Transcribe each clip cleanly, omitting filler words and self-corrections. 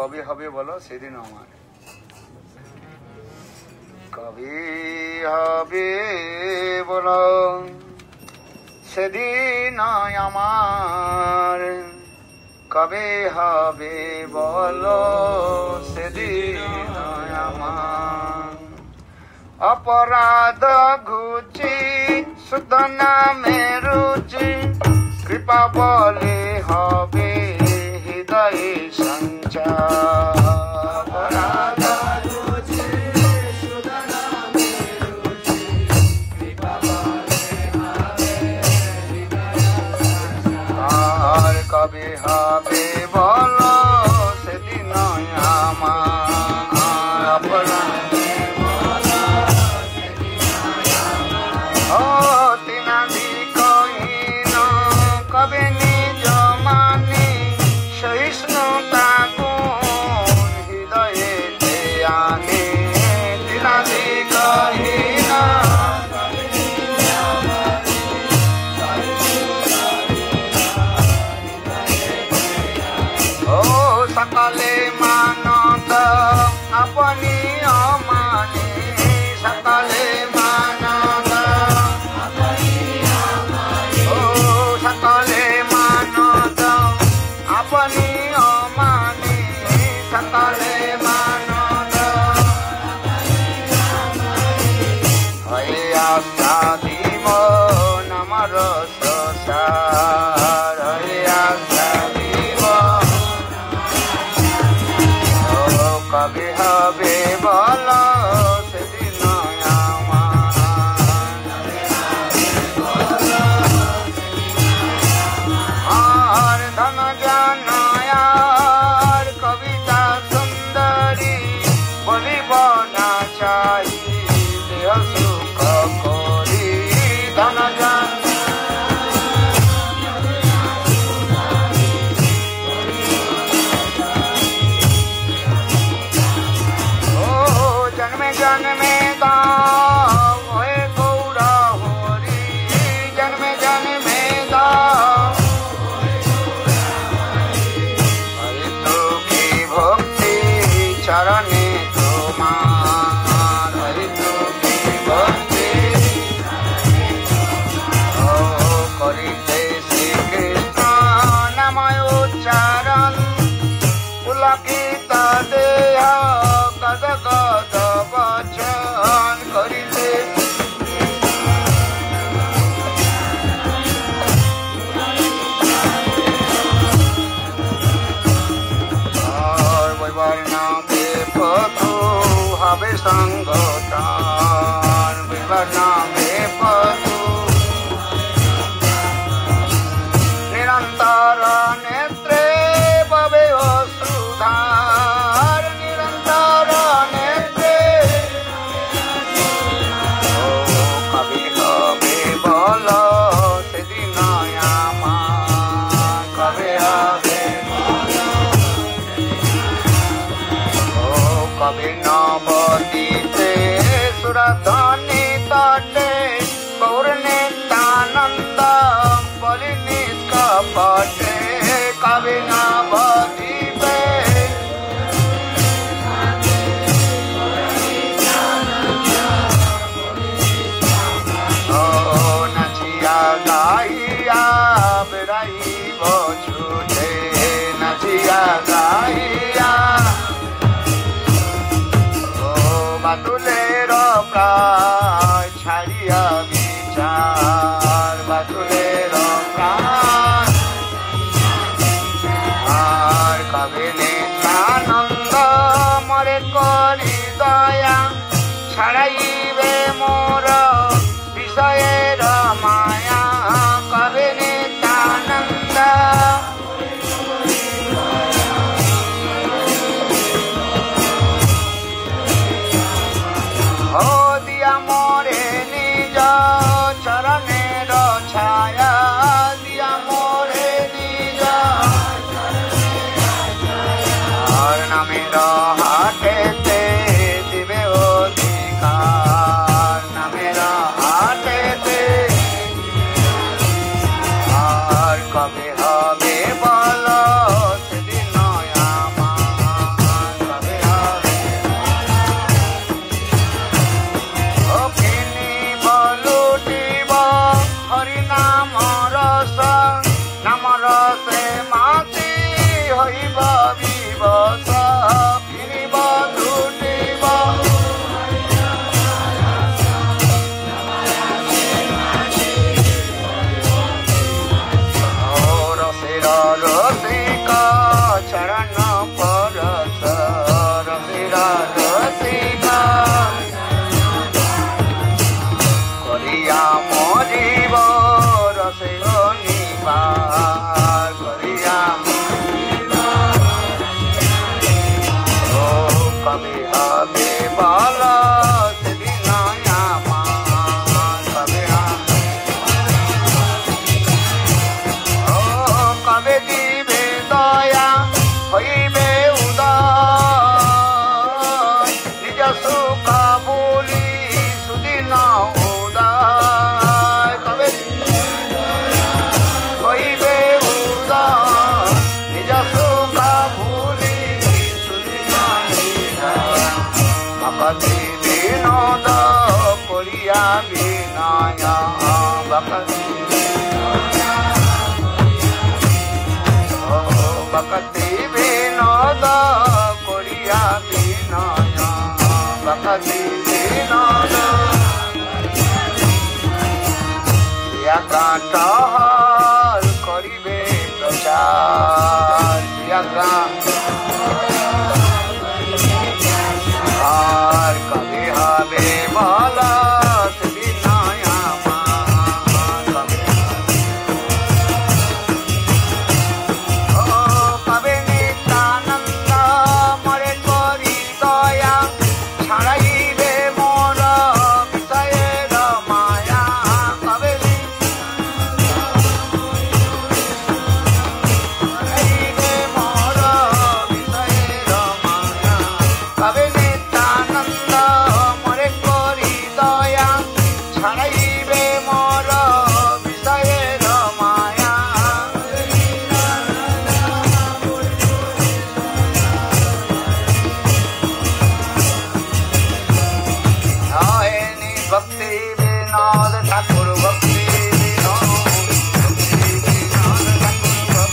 কবে হবে বলো সেদিন আমার কবে হবে বলো সেদিন আমার কবে হবে বলো সেদিন আমার অপরাধ ঘুচি শুদ্ধ নামে রুচি কৃপা বলে হবে হৃদয়ে সঞ্চার অপরাধ ঘুচি শুদ্ধ নামে রুচি কৃপা বলে হবে হৃদয়ে সঞ্চার কবে হবে বলো সেদিন আমার অপরাধ কবে নিজ মানে সহিষ্ণুতা গুণ হৃদয়ে আনে দিনাদি কহিন ও সকলে মানত আপনি অমানে সকলে মানত সকলে মানত আপনি অমানি সকলে মানত হয়ে আশা দিব নামর সংসার হয়ে আশা দিব কবে হবে বল সেদিন আমার ধন জানায়ার কবিতা সুন্দরী বলিব না চাই দেহ সুখ করি ধন জান ও জন্মে জন্মে দাও হয়ে গৌরা হরি জন্মে জন্মে দাও চরণে তোমার হরিতু কি ভক্তি ও করিতে শ্রীকৃষ্ণ নাময় উচ্চারণ পুলকিত দেহ গদ গদ বচন করিতে পথু হবে সঙ্গতান বিবর্ণামে পথু নিরন্তর নেত্রে পাবে অশ্রুধার নিরন্তর নেত্রে ও কবি হবে বল সেদিন আমার কবে হবে কবি নবদ্বীপে সুরধ্বনি তটে গৌরনিত্যানন্দ বলি নিষ্কপটে কবি নবদ্বীপে ও নাচিয়া গাইয়া বেড়াইব ছুটে নাচিয়া গাইয়া বাতুলের প্রায় ছাড়িয়া বিচার বাতুলের প্রাণ আর কবে নিত্যানন্দ মরে করি দয়া ছাড়াইবে মোর বিষয়ের মায়া কবে নিত্যানন্দ ও দিয়া মোরে নিজ চরণের ছায়া দিয়া মোরে নিজ আর নামের হাটেতে দিবে অধিকার নামের হাটেতে আর কবে হবে বল সেদিন আমার करिया मोजीव रसे निवार करिया ओ कभी हबे बाला दिनाया मान कभी ओ कभी दिवे दया हईबे उदय निज सुख बोली सुदिन उदय कभी हईबे उदय निज सुख बोली सुदिन भक्ति विनोद करिया विनय भक्ति विनोद करिया विनय भक्ति विनोद काटहर करिबे प्रचार আর কবে হবে বলা কবে নিত্যানন্দ মরে করি দয়া ছাড়াইবে মোর বিষয়ের মায়া কবে ছাড়াইবে মোর বিষয়ের মায়া কবে নিত্যানন্দ মরে করি দয়া ছাড়াইবে মোর বিষয়ের মায়া হয়নি ভক্তি বিনোদ ঠাকুর ভক্তি বিনোদ ঠাকুর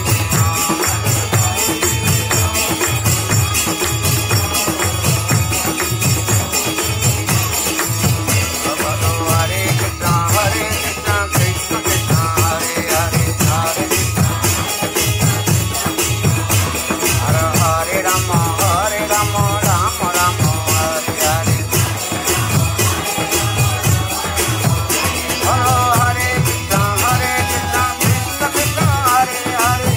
হরে কৃষ্ণ কৃষ্ণ কৃষ্ণ হরে হরে হরে হরে হরে রাম রাম রাম হরে হরে हरे कृष्ण कृष्ण कृष्ण हरे हरे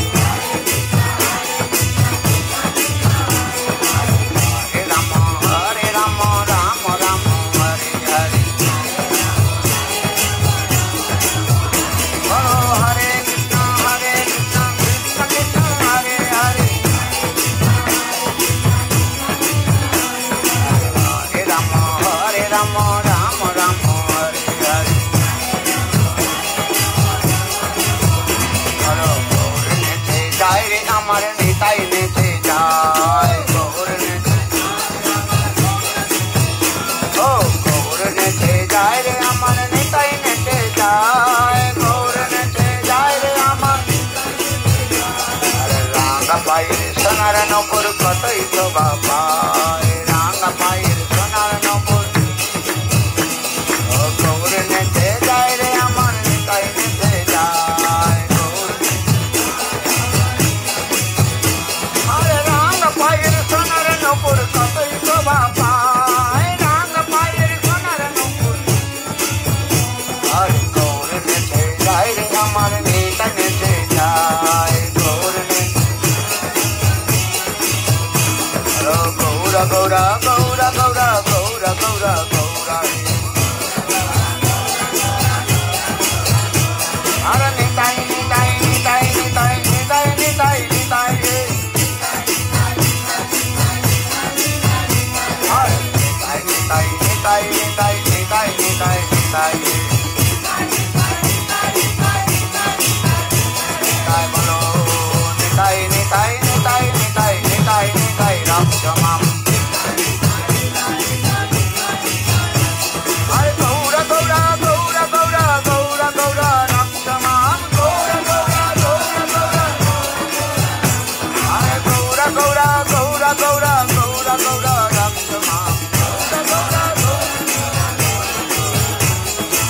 हरे राम राम राम हरे हरे हरे कृष्ण कृष्ण कृष्ण हरे हरे हरे राम राम राम हरे हरे যায় রে আমার নিতাই নেচে যায় গৌর নেচে ও গৌর নেচে যায় রে আমার নিতাই নেচে যায় গৌর নেচে যায় রে আমার রাঙা পায়ের সোনার নপুর কতই শোভা পায় রাঙা পায়ের সোনার নপুর ও গৌর নেচে যায় রে আমার নিতাই নেচে যায় পায়ের সোনার নপুর কতই শোভা পায় রাঙা পায়ের সোনার নপুর আর গৌর নেচে যায় রে আমার নেতা নেচে যায় গৌর গৌরা গৌরা গৌরা গৌরা গৌরা গৌরা গৌরা আর নিতাই নিতাই নিতাই নিতাই নিতাই নিতাই নিতাই রে নিতাই নিতাই নিতাই নিতাই নিতাই নিতাই নিতাই বলো নিতাই নিতাই নিতাই নিতাই নিতাই নিতাই রাম আরে গৌরা গৌরা গৌরা গৌরা গৌরা গৌরা রাম গৌরা গৌরা গৌরা গৌরা আরে গৌরা গৌরা গৌরা গৌরা গৌরা গৌরা রাম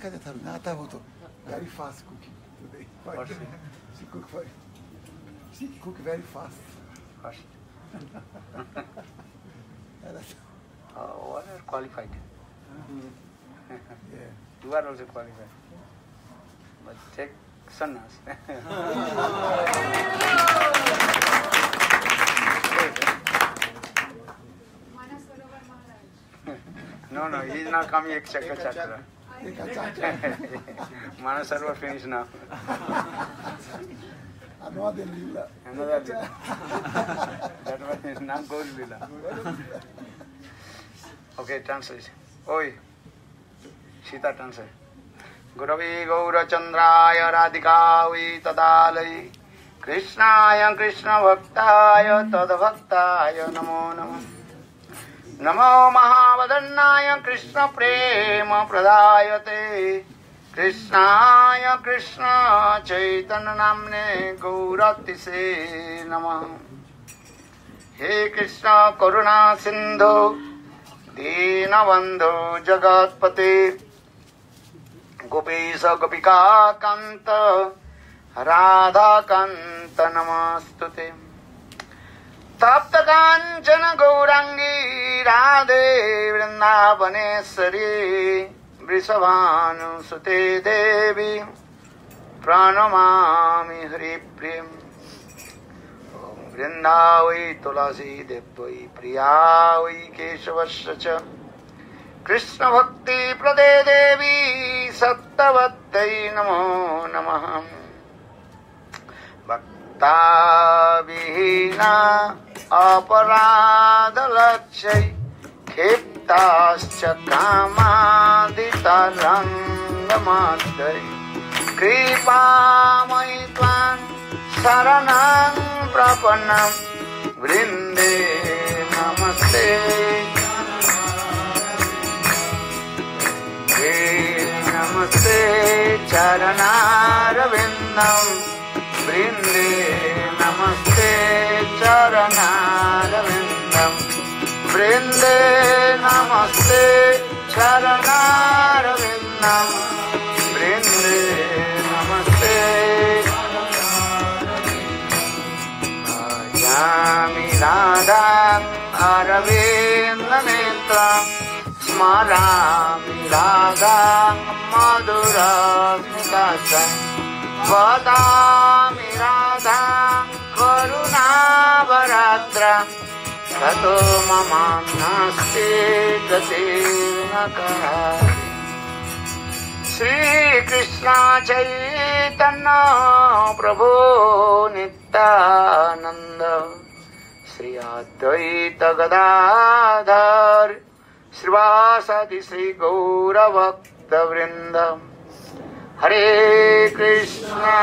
かで食べなたほど very fast cooking today. She cook very fast. Oh, what are qualified? Yeah. You are also qualified. But take sannyas. No, he is not coming Ekshaka Chakra. Manasarva finished now. Another lila. Another lila. That one is not Gauri lila. Okay, translate. Oi. Sita translate. Guravi Gaura Chandraya Radhikavi Tadalai Krishnaya Krishna Bhaktaya Tadbhaktaya Namo Namo Namo Mahavadannaya Krishna Prema Pradayate Krishnaya Krishna Chaitanya Namne Gauratise Namah. He Krishna Karuna Sindhu Dinabandhu Jagatpate Gopisa Gopika Kanta Radha Kanta Namastute Tapta Kanchana Gaurangi Radhe Vrindavaneshwari Vrishabhanu Sute Devi Pranamami Hari Prem Vrindavai Tulasi Devai Priyavai Keshavasya Krishna Bhakti Prade Devi Sattavatai Namo Namah Bhakta Vihina Aparadha Lakshai Khiptascha Kamadita Rangamadai Kripa Maitvan Saranam Prapanam Vrinde Namaste Namaste Charanarvindam Vrinde Namaste Charanarvindam Vrinde Namaste Charanarvindam Vrinde Namaste Ayami Radham Aravinda Netram Smarami Radham Madhura Smitasan Vadami Radham Karuna Varadra Tato Mama Nasti Gatirnakari Sri Krishna Chaitanya Prabhu Nityananda Sri Advaita Gadadhar Srivasadi Sri Gaura Bhakta Vrindam Hare Krishna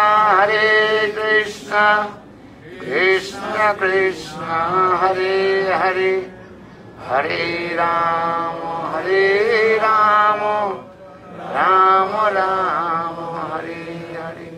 Krishna Krishna Hare Hare Hare Rama Rama Rama Hare Hare.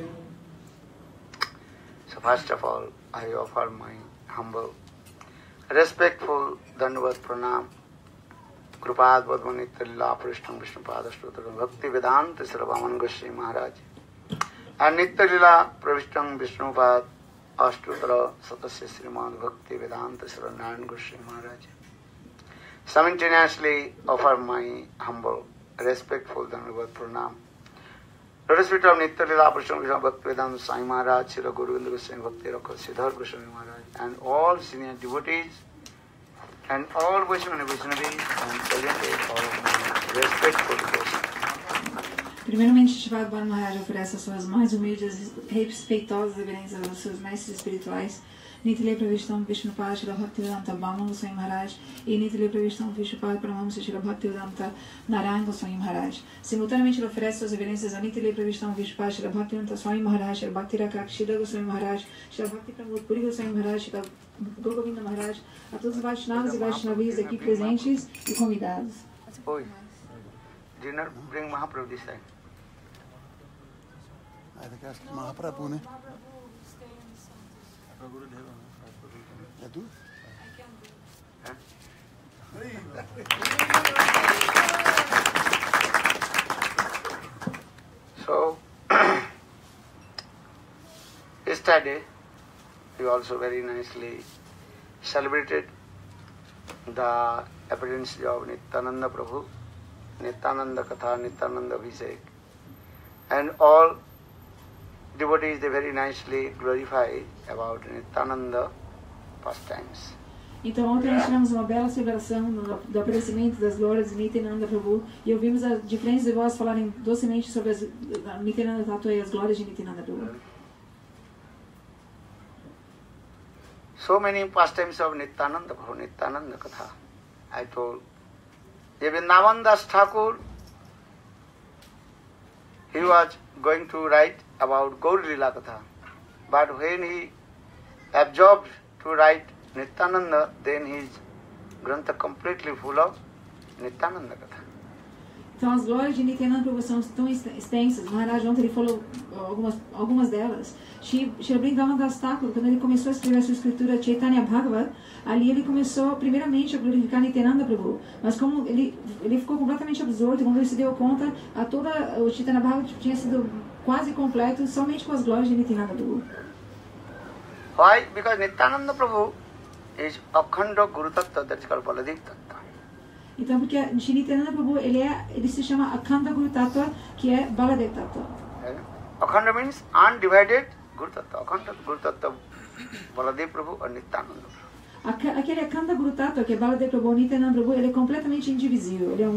So first of all, I offer my humble, respectful Dandavat Pranam Krupad Vadmanitya Lila Prishtam Vishnupada Shrutra Bhakti Vedanta Sravaman Goswami Maharaj and Nitya Lila Pravishtam Vishnupad Ashtutra Satasya Srimad Bhakti Vedanta Sravaman Goswami Maharaj. Simultaneously offer my humble, respectful Dandavat Pranam. Lotus feet of Nitya Lila Prishtam Vishnu Bhakti Vedanta Sai Maharaj, Srila Guru Govinda Goswami Bhakti Rakha Siddhar Goswami Maharaj and all senior devotees and all Vaishnava and Vaishnavis and presented all of my respectful devotion. Primeiramente, Shivada Bala Maharaj oferece as suas mais humildes e respeitosas reverências aos seus mestres espirituais, Nitilay Pravishtam Vishnupad Shila Bhaktivedanta Bhaman Goswami Maharaj e Nitilay Pravishtam Vishnupad Paramam Shila Bhaktivedanta Narayana Goswami Maharaj. Simultaneamente, ele oferece suas reverências a Nitilay Pravishtam Vishnupad Shila Bhaktivedanta Swami Maharaj, Shila Bhakti Rakak Shila Goswami Maharaj, Shila Bhakti Pramod Puri Goswami Maharaj, Shila Guru Govinda Maharaj, a todos os Vaishnavas e Vaishnavis aqui presentes e convidados. Oi, dinner bring Mahaprabhu this side. I think ask Mahaprabhu, né? É tu? yesterday, we also very nicely celebrated the appearance of Nityananda Prabhu, Nityananda Katha, Nityananda Abhishek, and all devotees, they very nicely glorified about Nityananda pastimes. Então ontem nós tivemos uma bela celebração do aparecimento das glórias de Nityananda Prabhu e ouvimos as diferentes vozes falarem docemente sobre as Nityananda Tattva e as glórias de Nityananda Prabhu. So many pastimes of Nityananda Prabhu, Nityananda Katha. I told Vrindavan Das Thakur, he was going to write about Gaur Lila Katha, but when he absorbed to write Nityananda, then his grantha completely full of Nityananda Katha. Então as glórias de Nityananda Prabhu são tão extensas. Maharaj ontem ele falou algumas delas. Shri Vrindavan Das Thakur, quando ele começou a escrever a sua escritura Chaitanya Bhagavat, ali ele começou primeiramente a glorificar Nityananda Prabhu. Mas como ele ficou completamente absorto, quando ele se deu conta, o Chaitanya Bhagavat tinha sido quase completo somente com as glórias de Nityananda Prabhu. Why? Because Nityananda Prabhu is Akhanda Guru Tattva, that is called Baladev Tattva. Então, porque Shri Nityananda Prabhu, ele se chama Akhanda Guru Tattva, que é Baladev Tattva. Akhanda means undivided Guru Tattva. Akhanda Guru Tattva, Baladev Prabhu or Nityananda Prabhu. Aquele Akhanda Guru Tattva, que é Baladev Prabhu, Nityananda Prabhu, ele é completamente indivisível. Ele é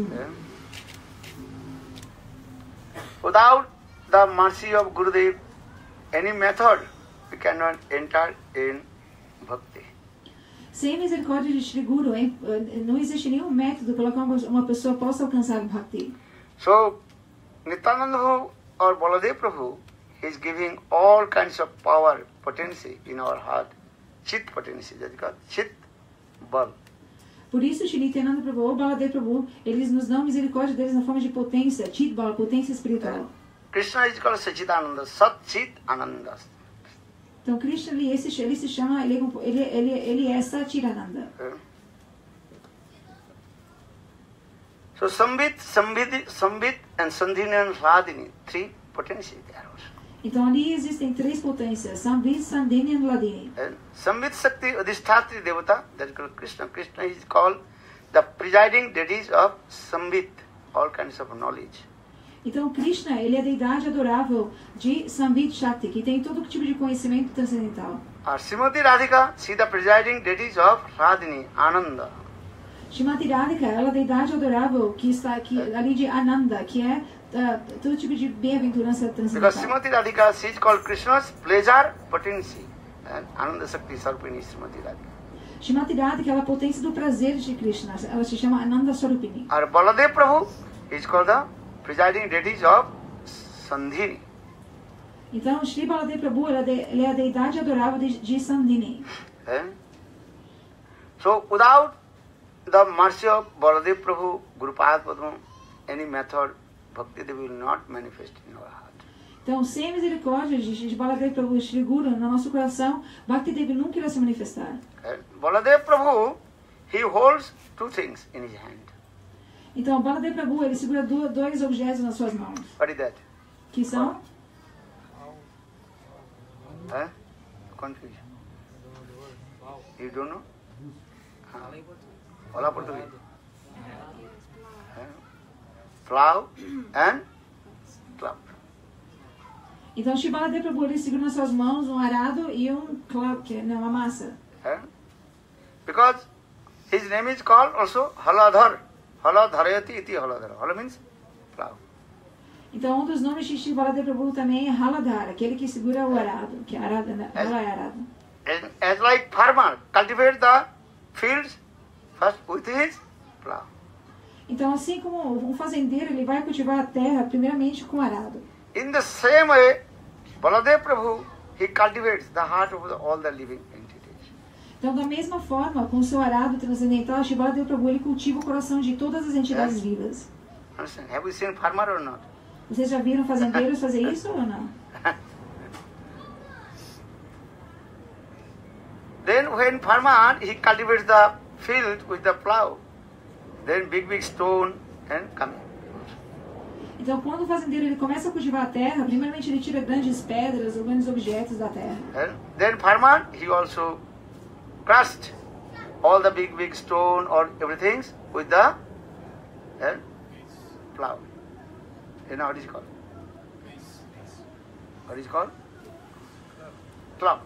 Without the mercy of Gurudev, any method, we cannot enter in bhakti. Sem misericórdia de Shri Guru, não existe nenhum método pelo qual uma pessoa possa alcançar o bhakti. So, Nityananda Prabhu or Baladev Prabhu is giving all kinds of power, potency in our heart. Chit potency, that is called Chit Bal. Por isso, Shri Nityananda Prabhu ou Baladev Prabhu, eles nos dão misericórdia deles na forma de potência, Chit Bal, potência espiritual. Krishna is called Sachidananda, Sat Chit Ananda. Então, Krishna, ele se chama, ele é Sachidananda. So, Sambit and Sandhini and Hladini, three potencies there also. Então, ali existem três potências, Sambit, Sandhini e Hladini. Sambit Shakti Adhisthatri Devata, that is called Krishna. Krishna is called the presiding deities of Sambit, all kinds of knowledge. Então, Krishna, ele é a deidade adorável de Sambit Shakti, que tem todo tipo de conhecimento transcendental. Srimati Radhika, she is the presiding deities of Radhini, Ananda. Srimati Radhika, ela é a deidade adorável que está aqui, ali de Ananda, que é todo tipo de bem-aventurança transcendental. Because Srimati Radhika, she is called Krishna's pleasure potency. And Ananda Shakti Sarupini Srimati Radhika. Srimati Radhika, ela é a potência do prazer de Krishna. Ela se chama Ananda Sarupini. Our Baladev Prabhu is called the presiding deities of Sandhini. Então, Shri Baladev Prabhu, ele é a deidade adorável de Sandhini. So, without the mercy of Baladev Prabhu, Gurupada Padma, any method, Bhakti Devi will not manifest in our heart. Então, sem misericórdia de Baladev Prabhu e Shri Guru no nosso coração, Bhakti Devi nunca irá se manifestar. Baladev Prabhu, he holds two things in his hand. Então, Baladev Prabhu, ele segura dois objetos nas suas mãos. What is that? Que são? Confusion. You don't know? Fala português. Plow and club. Então, Shri Baladev Prabhu, ele segura nas suas mãos um arado e um club, que é uma massa. Because his name is called also Haladhar. Haladharayati iti Haladhara. Hala means plow. Então, um dos nomes de Shri Baladev Prabhu também é Haladhara, aquele que segura o arado, que é arado, ela é arado. As like farmer cultivate the fields first with his plow. Então, assim como um fazendeiro, ele vai cultivar a terra primeiramente com arado. In the same way, Baladev Prabhu, he cultivates the heart of all the living entities. Então, da mesma forma, com o seu arado transcendental, Shri Baladev Prabhu, ele cultiva o coração de todas as entidades vivas. Understand? Have you seen farmer or not? Vocês já viram fazendeiros fazer isso ou não? Then when farmer, he cultivates the field with the plow, then big stone and coming. Então, quando o fazendeiro ele começa a cultivar a terra, primeiramente ele tira grandes pedras ou grandes objetos da terra. Then farmer, he also crushed all the big stone or everything with the plow. You know what is it called? What is it called? Plow.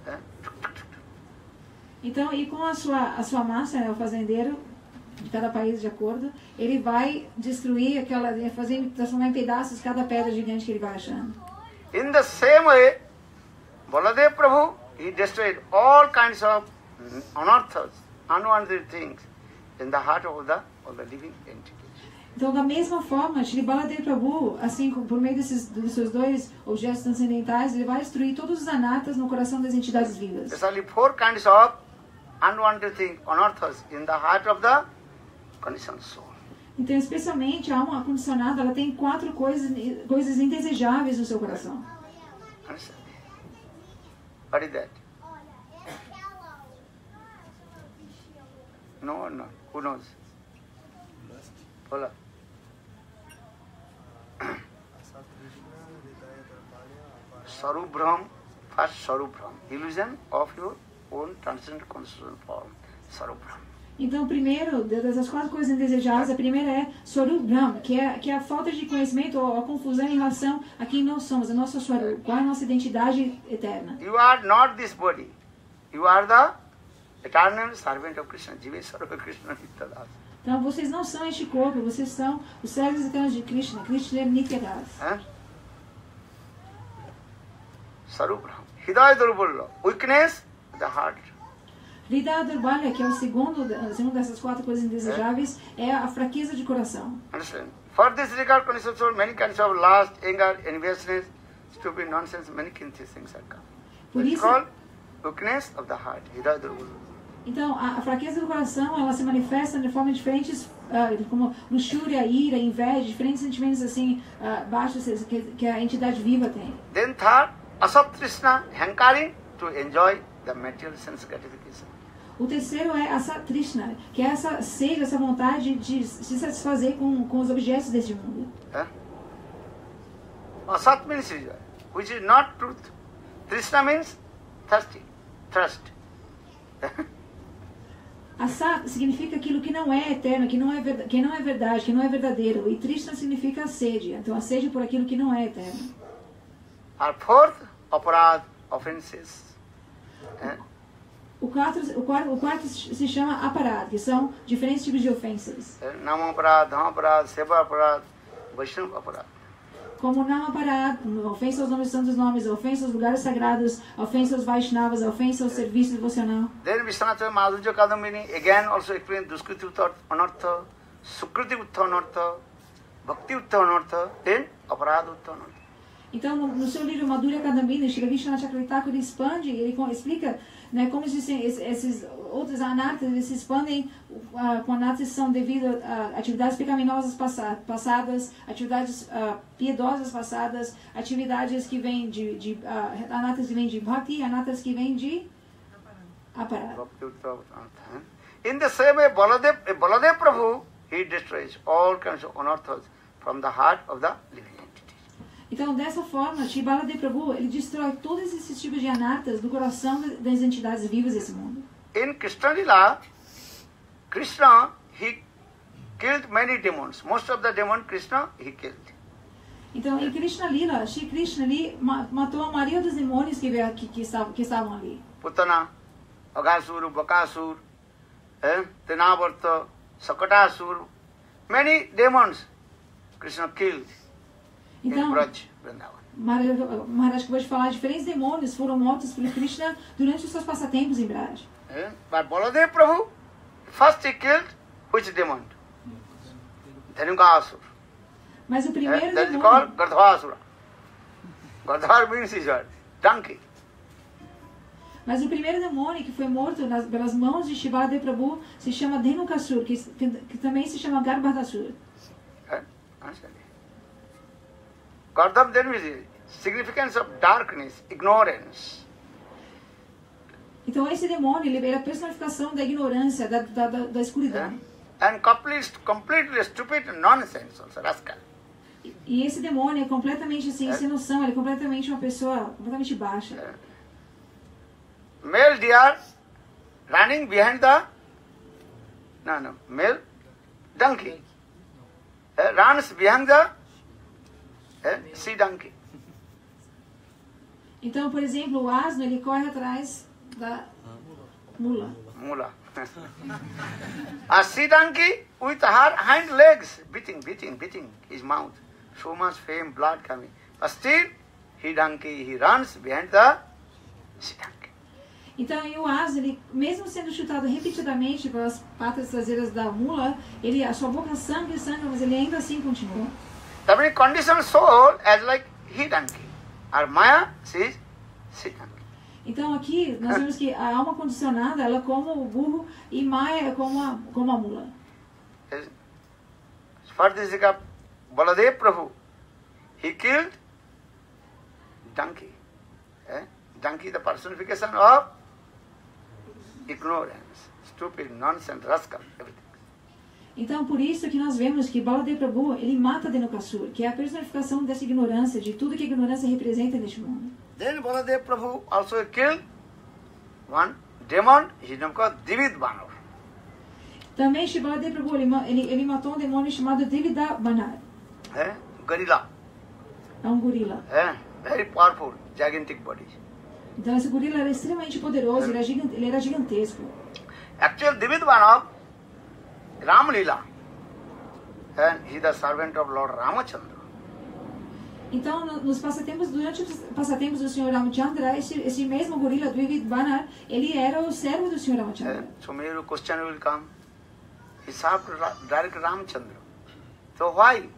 Então, e com a sua massa, né, o fazendeiro de cada país de acordo, ele vai destruir aquela, transformar em pedaços cada pedra gigante que ele vai achando. In the same way, Baladev Prabhu, he destroyed all kinds of unearths, unwanted things in the heart of the living entities. Então, da mesma forma, Shri Baladev Prabhu, assim, por meio dos seus dois objetos transcendentais, ele vai destruir todos os anatas no coração das entidades vivas. There's only 4 kinds of unwanted things, unearths in the heart of the conditioned soul. Então, especialmente, a alma condicionada, ela tem 4 coisas indesejáveis no seu coração. Understand? What is that? No, no. Who knows? Hola. Sarup Brahm, first Sarup Brahm, illusion of your own transcendent consciousness form, Sarup Brahm. Então, primeiro, dessas 4 coisas indesejáveis, a primeira é Swarup Brahm, que é a falta de conhecimento ou a confusão em relação a quem nós somos, a nossa Swarup, qual é a nossa identidade eterna. You are not this body. You are the eternal servant of Krishna, Jive Sarva Krishna Nityadas. Então, vocês não são este corpo, vocês são os servos eternos de Krishna, Krishna Nityadas. Sarup Brahm. Hidaya Durbulla, weakness of the heart. Hridaya Durbalya, que é o segundo dessas 4 coisas indesejáveis, é a fraqueza de coração. Understand? For this regard, conceptual, many kinds of lust, anger, enviousness, stupid nonsense, many things are come. Por It's isso, called weakness of the heart. Hidaya Durbulla. então, a fraqueza do coração, ela se manifesta de formas diferentes, como luxúria, ira, inveja, diferentes sentimentos assim baixos que a entidade viva tem. Then third, asat trishna, hankering to enjoy the material sense gratification. O terceiro é a satrishna, que é essa sede, essa vontade de se satisfazer com os objetos deste mundo. Asat means which is not truth. Trishna means thirsty, thirst. Asat significa aquilo que não é eterno, que não é verdade, que não é verdadeiro. E Trishna significa a sede. Então, a sede por aquilo que não é eterno. Our fourth, aparad, offenses. O quarto se chama aparad, que são diferentes tipos de ofensas. Nama aparad, dhama aparad, seva aparad, Vaishnava aparad. Como Nama Aparad, ofensa aos nomes santos nomes, ofensa aos lugares sagrados, ofensa aos Vaishnavas, ofensa ao serviço devocional. Then Vishwanath Madhurya Kadambini again also explained Duskriti Uttha Anartha, Sukriti Uttha Anartha, Bhakti Uttha Anartha, then Aparad Uttha Anartha. Então, no seu livro Madhurya Kadambini, Shri Vishwanath Chakravarti ele expande, ele explica, né, como esses outros anartas, eles se expandem com anartas que são devido a atividades pecaminosas passadas, atividades piedosas passadas, atividades que vêm de anartas que vêm de bhakti, anartas que vêm de aparad. In the same way, Baladev Prabhu, he destroys all kinds of anarthas from the heart of the living entities. Então, dessa forma, Shri Baladev Prabhu, ele destrói todos esses tipos de anartas do coração das entidades vivas desse mundo. In Krishna Lila, Krishna, he killed many demons. Most of the demons, Krishna, he killed. Então, em Krishna Lila, Shri Krishna ali matou a maioria dos demônios que estavam ali. Putana, Aghasur, Bakasur, Tenavarta, Sakatasur, many demons Krishna killed Então, in Braj, Vrindavan. Maharaj acabou de falar, diferentes demônios foram mortos por Krishna durante os seus passatempos em Braj. But Baladev Prabhu, first he killed which demon? Dhanukasur. Mas o primeiro That is demônio... called Gardhavasura. Gardhar means is what? Donkey. Mas o primeiro demônio que foi morto pelas mãos de Shri Baladev Prabhu se chama Dhenukasur, que também se chama Garbhadasur. Gardhar then means significance of darkness, ignorance. Então esse demônio ele é a personificação da ignorância, da escuridão. And completely stupid nonsense also, rascal. E esse demônio é completamente assim, sem noção, ele é completamente uma pessoa completamente baixa. Male deer running behind the male donkey runs behind the sea donkey. Então, por exemplo, o asno, ele corre atrás da mula. Mula. A sea donkey with her hind legs beating his mouth. So much fame, blood coming. But still, he runs behind the sea donkey. Então, e o asno, ele, mesmo sendo chutado repetidamente pelas patas traseiras da mula, a sua boca sangra, mas ele ainda assim continua. That means conditioned soul as like he donkey. Our Maya sees sea donkey. Então aqui nós vemos que a alma condicionada, ela é como o burro e Maya é como a mula. For this Baladev Prabhu, he killed donkey. Donkey, the personification of ignorance, stupid, nonsense, rascal, everything. Então por isso que nós vemos que Baladev Prabhu, ele mata Dhenukasura, que é a personificação dessa ignorância, de tudo que a ignorância representa neste mundo. Then Baladev Prabhu also killed one demon, his name called Divid Banar. Também Shri Baladev Prabhu, ele matou um demônio chamado Divida Banar. Gorilla. É um gorila. Very powerful, gigantic body. Então esse gorila era extremamente poderoso, ele era gigantesco. Actually, Divid Banar, Ram Lila, and he is the servant of Lord Ramachandra. Então, durante os passatempos do Sr. Ramachandra, esse mesmo gorila, Divid Banar, ele era o servo do Sr. Ramachandra. So maybe a question will come. He served direct Ramachandra. So why?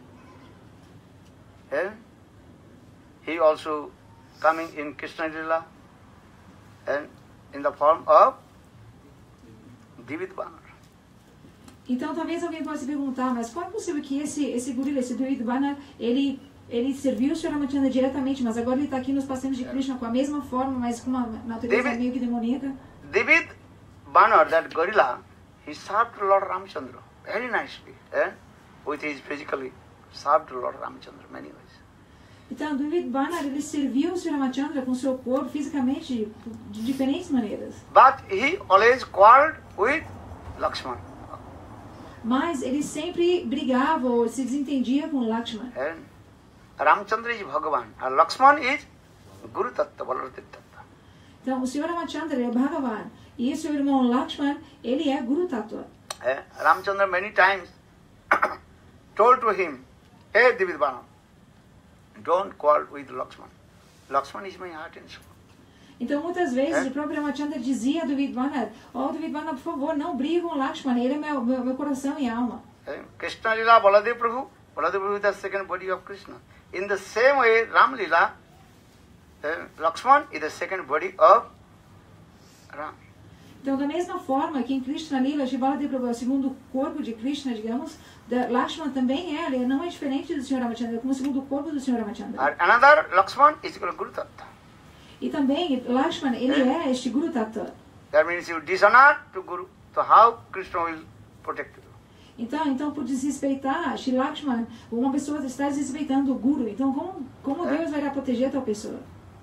He also coming in Krishna Lila and in the form of Divid Banar. Então, talvez alguém possa se perguntar, mas como é possível que esse gorila, esse Divid Banar, ele serviu o Sr. Ramachandra diretamente, mas agora ele está aqui nos passeios de Krishna com a mesma forma, mas com uma natureza meio que demoníaca? Divid Banar, that gorilla, he served Lord Ramachandra very nicely, with his physically served Lord Ramachandra many ways. Então, Divid Banar, ele serviu o Sr. Ramachandra com seu corpo fisicamente de diferentes maneiras. But he always quarreled with Lakshmana. Mas ele sempre brigava ou se desentendia com Lakshmana. Ramachandra is Bhagavan, and Lakshmana is Guru Tattva, Baladev Tattva. Então, o Sr. Ramachandra é Bhagavan, e seu irmão Lakshman, ele é Guru Tattva. Ramachandra many times told to him, hey Divid Banar, don't quarrel with Lakshman. Lakshman is my heart and soul. Então, muitas vezes, o próprio Ramachandra dizia a Divid Banar, Divid Banar, por favor, não brigue com Lakshman, ele é meu coração e alma. Krishna Lila, Baladev Prabhu is the second body of Krishna. In the same way, Ram Lila, Lakshman is the second body of Ram. Então, da mesma forma que em Krishna Lila, Shri Baladev Prabhu é o segundo corpo de Krishna, digamos, Lakshman também ele não é diferente do Sr. Ramachandra, é como o segundo corpo do Sr. Ramachandra. Another Lakshman is Guru Tattva. E também, Lakshman, ele é este Guru Tattva. That means you dishonor to Guru. So how Krishna will protect you? Então, por desrespeitar Shri Lakshman, uma pessoa está desrespeitando o Guru. Então, como Deus vai proteger tal pessoa?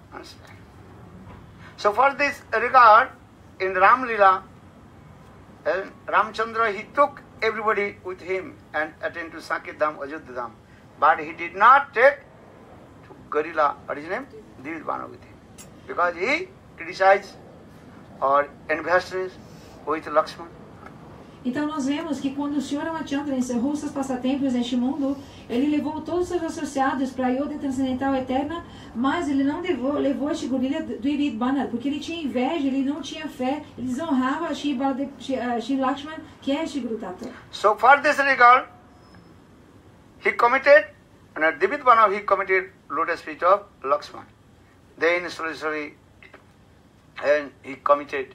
So for this regard, in Ram Lila, Ramchandra, he took everybody with him and attended to Saket Dham, Ajodhya Dham. But he did not take to gorilla, what is his name? Divid Banar with him. Because he criticized or envious with Lakshman. Então nós vemos que quando o Sr. Ramachandra encerrou seus passatempos neste mundo, ele levou todos os seus associados para a Ayodhya Transcendental Eterna, mas ele não levou este gorila do Divid Banar, porque ele tinha inveja, ele não tinha fé, ele desonrava Shri Lakshman, que é Shri Guru Tattva. So for this regard, he committed, Divid Banar, he committed lotus feet of Lakshman. Then slowly, and he committed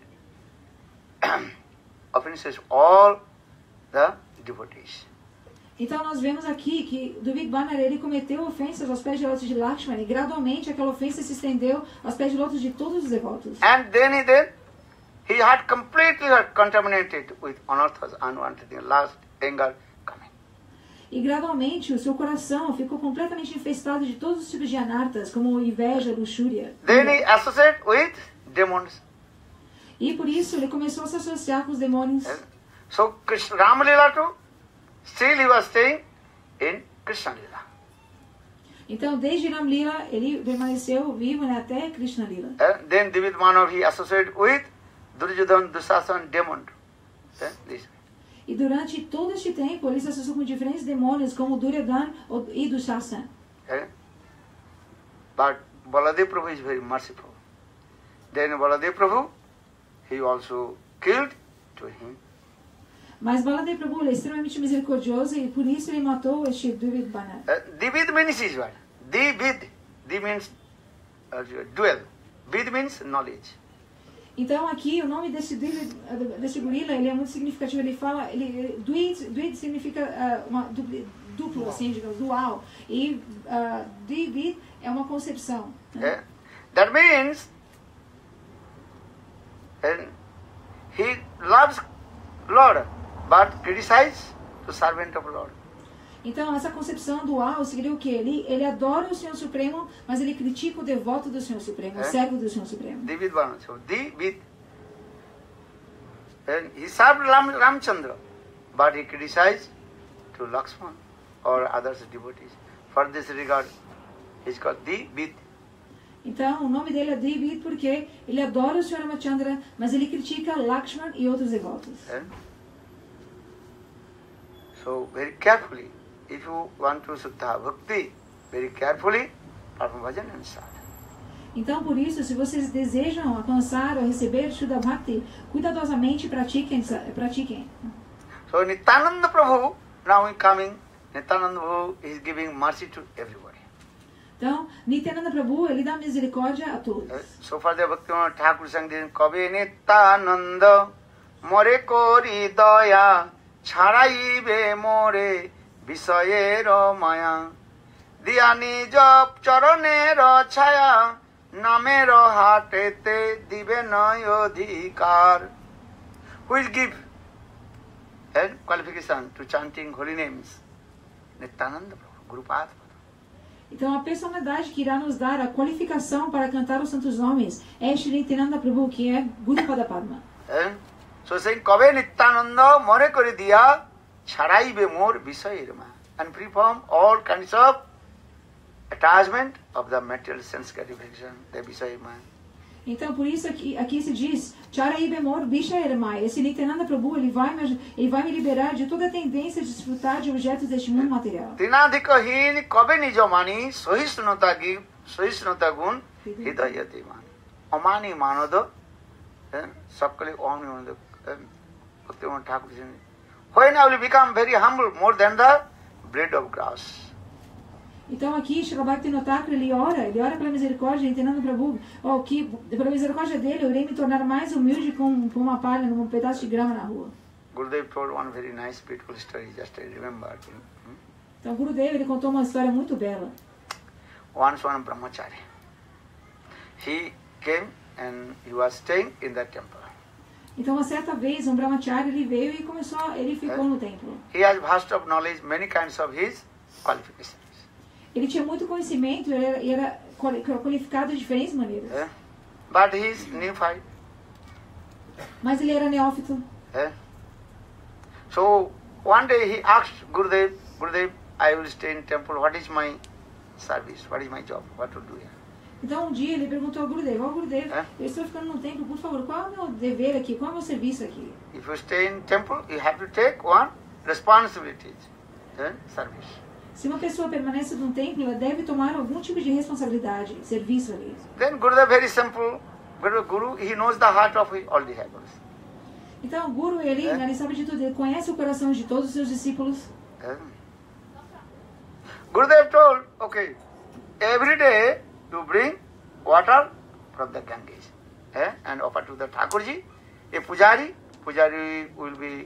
offenses all the devotees. Então nós vemos aqui que Divid Banar ele cometeu ofensas aos pés de lótus de Lakshman e gradualmente aquela ofensa se estendeu aos pés de lótus de todos os devotos. And then he had completely contaminated with anarthas, unwanted things, lust, anger coming. E gradualmente o seu coração ficou completamente infestado de todos os tipos de anartas, como inveja, luxúria. Then he associated with demons. E por isso ele começou a se associar com os demônios. So Krishna, Rama Lila too, still he was staying in Krishna Lila. Então, desde Ram Lila, ele permaneceu vivo, né, até Krishna Lila. Then Divid Manav he associated with Duryodhana, Dushasana, demon. This. E durante todo este tempo, ele se associou com diferentes demônios, como Duryodhana e Dushasana. But Baladev Prabhu is very merciful. Then Baladev Prabhu, he also killed to him. Mas Baladev Prabhu ele é extremamente misericordioso e por isso ele matou este Divid Manav. Divid means is what? Divid. Divid means duel. Vid means knowledge. Então aqui o nome desse gorila ele é muito significativo. Ele fala, Dvid significa duplo, assim, digamos, dual. E Divid é uma concepção. Né? That means he loves Lord, but criticizes the servant of Lord. Então, essa concepção dual seria o quê? Ele adora o Senhor Supremo, mas ele critica o devoto do Senhor Supremo, o servo do Senhor Supremo. Divid Varna. So, Divid. And he served Ramchandra, but he criticized to Lakshman or others devotees. For this regard, he is called Divid. Então, o nome dele é Divid porque ele adora o Senhor Ramachandra, mas ele critica Lakshman e outros devotos. So, very carefully, if you want to Suddha Bhakti, very carefully, perform bhajan and sadhana. Então, por isso, se vocês desejam alcançar ou receber Shuddha Bhakti, cuidadosamente pratiquem. So, Nityananda Prabhu, now he coming, Nityananda Prabhu is giving mercy to everybody. Então, Nityananda Prabhu, ele dá misericórdia a todos. So far the Bhaktivinoda Thakur sang this, Kabe Nityananda more kori daya chharaibe more visayero maya diyani jap charanero chaya namero hatete dibe nayodhikar. Who will give qualification to chanting holy names? Nityananda Prabhu, Guru Pada. Então, a personalidade que irá nos dar a qualificação para cantar os santos nomes é Shri Nityananda Prabhu, que é Guru Pada Padma. So saying, Kabe Nityananda more kori diya charaibe more visayirma, and free from all kinds of attachment of the material sense gratification, the visayirma. Então, por isso aqui se diz, Charai Bemor Bisha Ermai. Esse Nityananda Prabhu, ele vai me liberar de toda a tendência de desfrutar de objetos deste mundo material. Trinadhikahin kabe nijamani sohishnata gun hidayati mani. Amani manado, sabkali omni manado, Bhaktivinoda Thakur says, when I will become very humble, more than the blade of grass. Então aqui, Srila Bhaktivinoda Thakur, ele ora pela misericórdia de Nityananda Prabhu, que pela misericórdia dele eu irei me tornar mais humilde com uma palha, num pedaço de grama na rua. Gurudev told one very nice, beautiful story, just I remember. Então Gurudev, ele contou uma história muito bela. Once one brahmachari, he came and he was staying in that temple. Então, uma certa vez, um brahmachari, ele veio e ele ficou no templo. He has vast of knowledge, many kinds of his qualifications. Ele tinha muito conhecimento e era qualificado de diferentes maneiras. But he is neophyte. Mas ele era neófito. So one day he asked Gurudev, I will stay in temple, what is my service, what is my job, what to do here? Então um dia ele perguntou ao Gurudev, Gurudev, eu estou ficando no templo, por favor, qual é o meu dever aqui, qual é o meu serviço aqui? If you stay in temple, you have to take one responsibility, service. Se uma pessoa permanece num templo, ela deve tomar algum tipo de responsabilidade, serviço ali. Then Gurudev, very simple, Guru, he knows the heart of all disciples. Então o Guru, ele sabe de tudo, ele conhece o coração de todos os seus discípulos. Gurudev told, okay, every day you bring water from the Ganges and offer to the Thakurji. A pujari will be,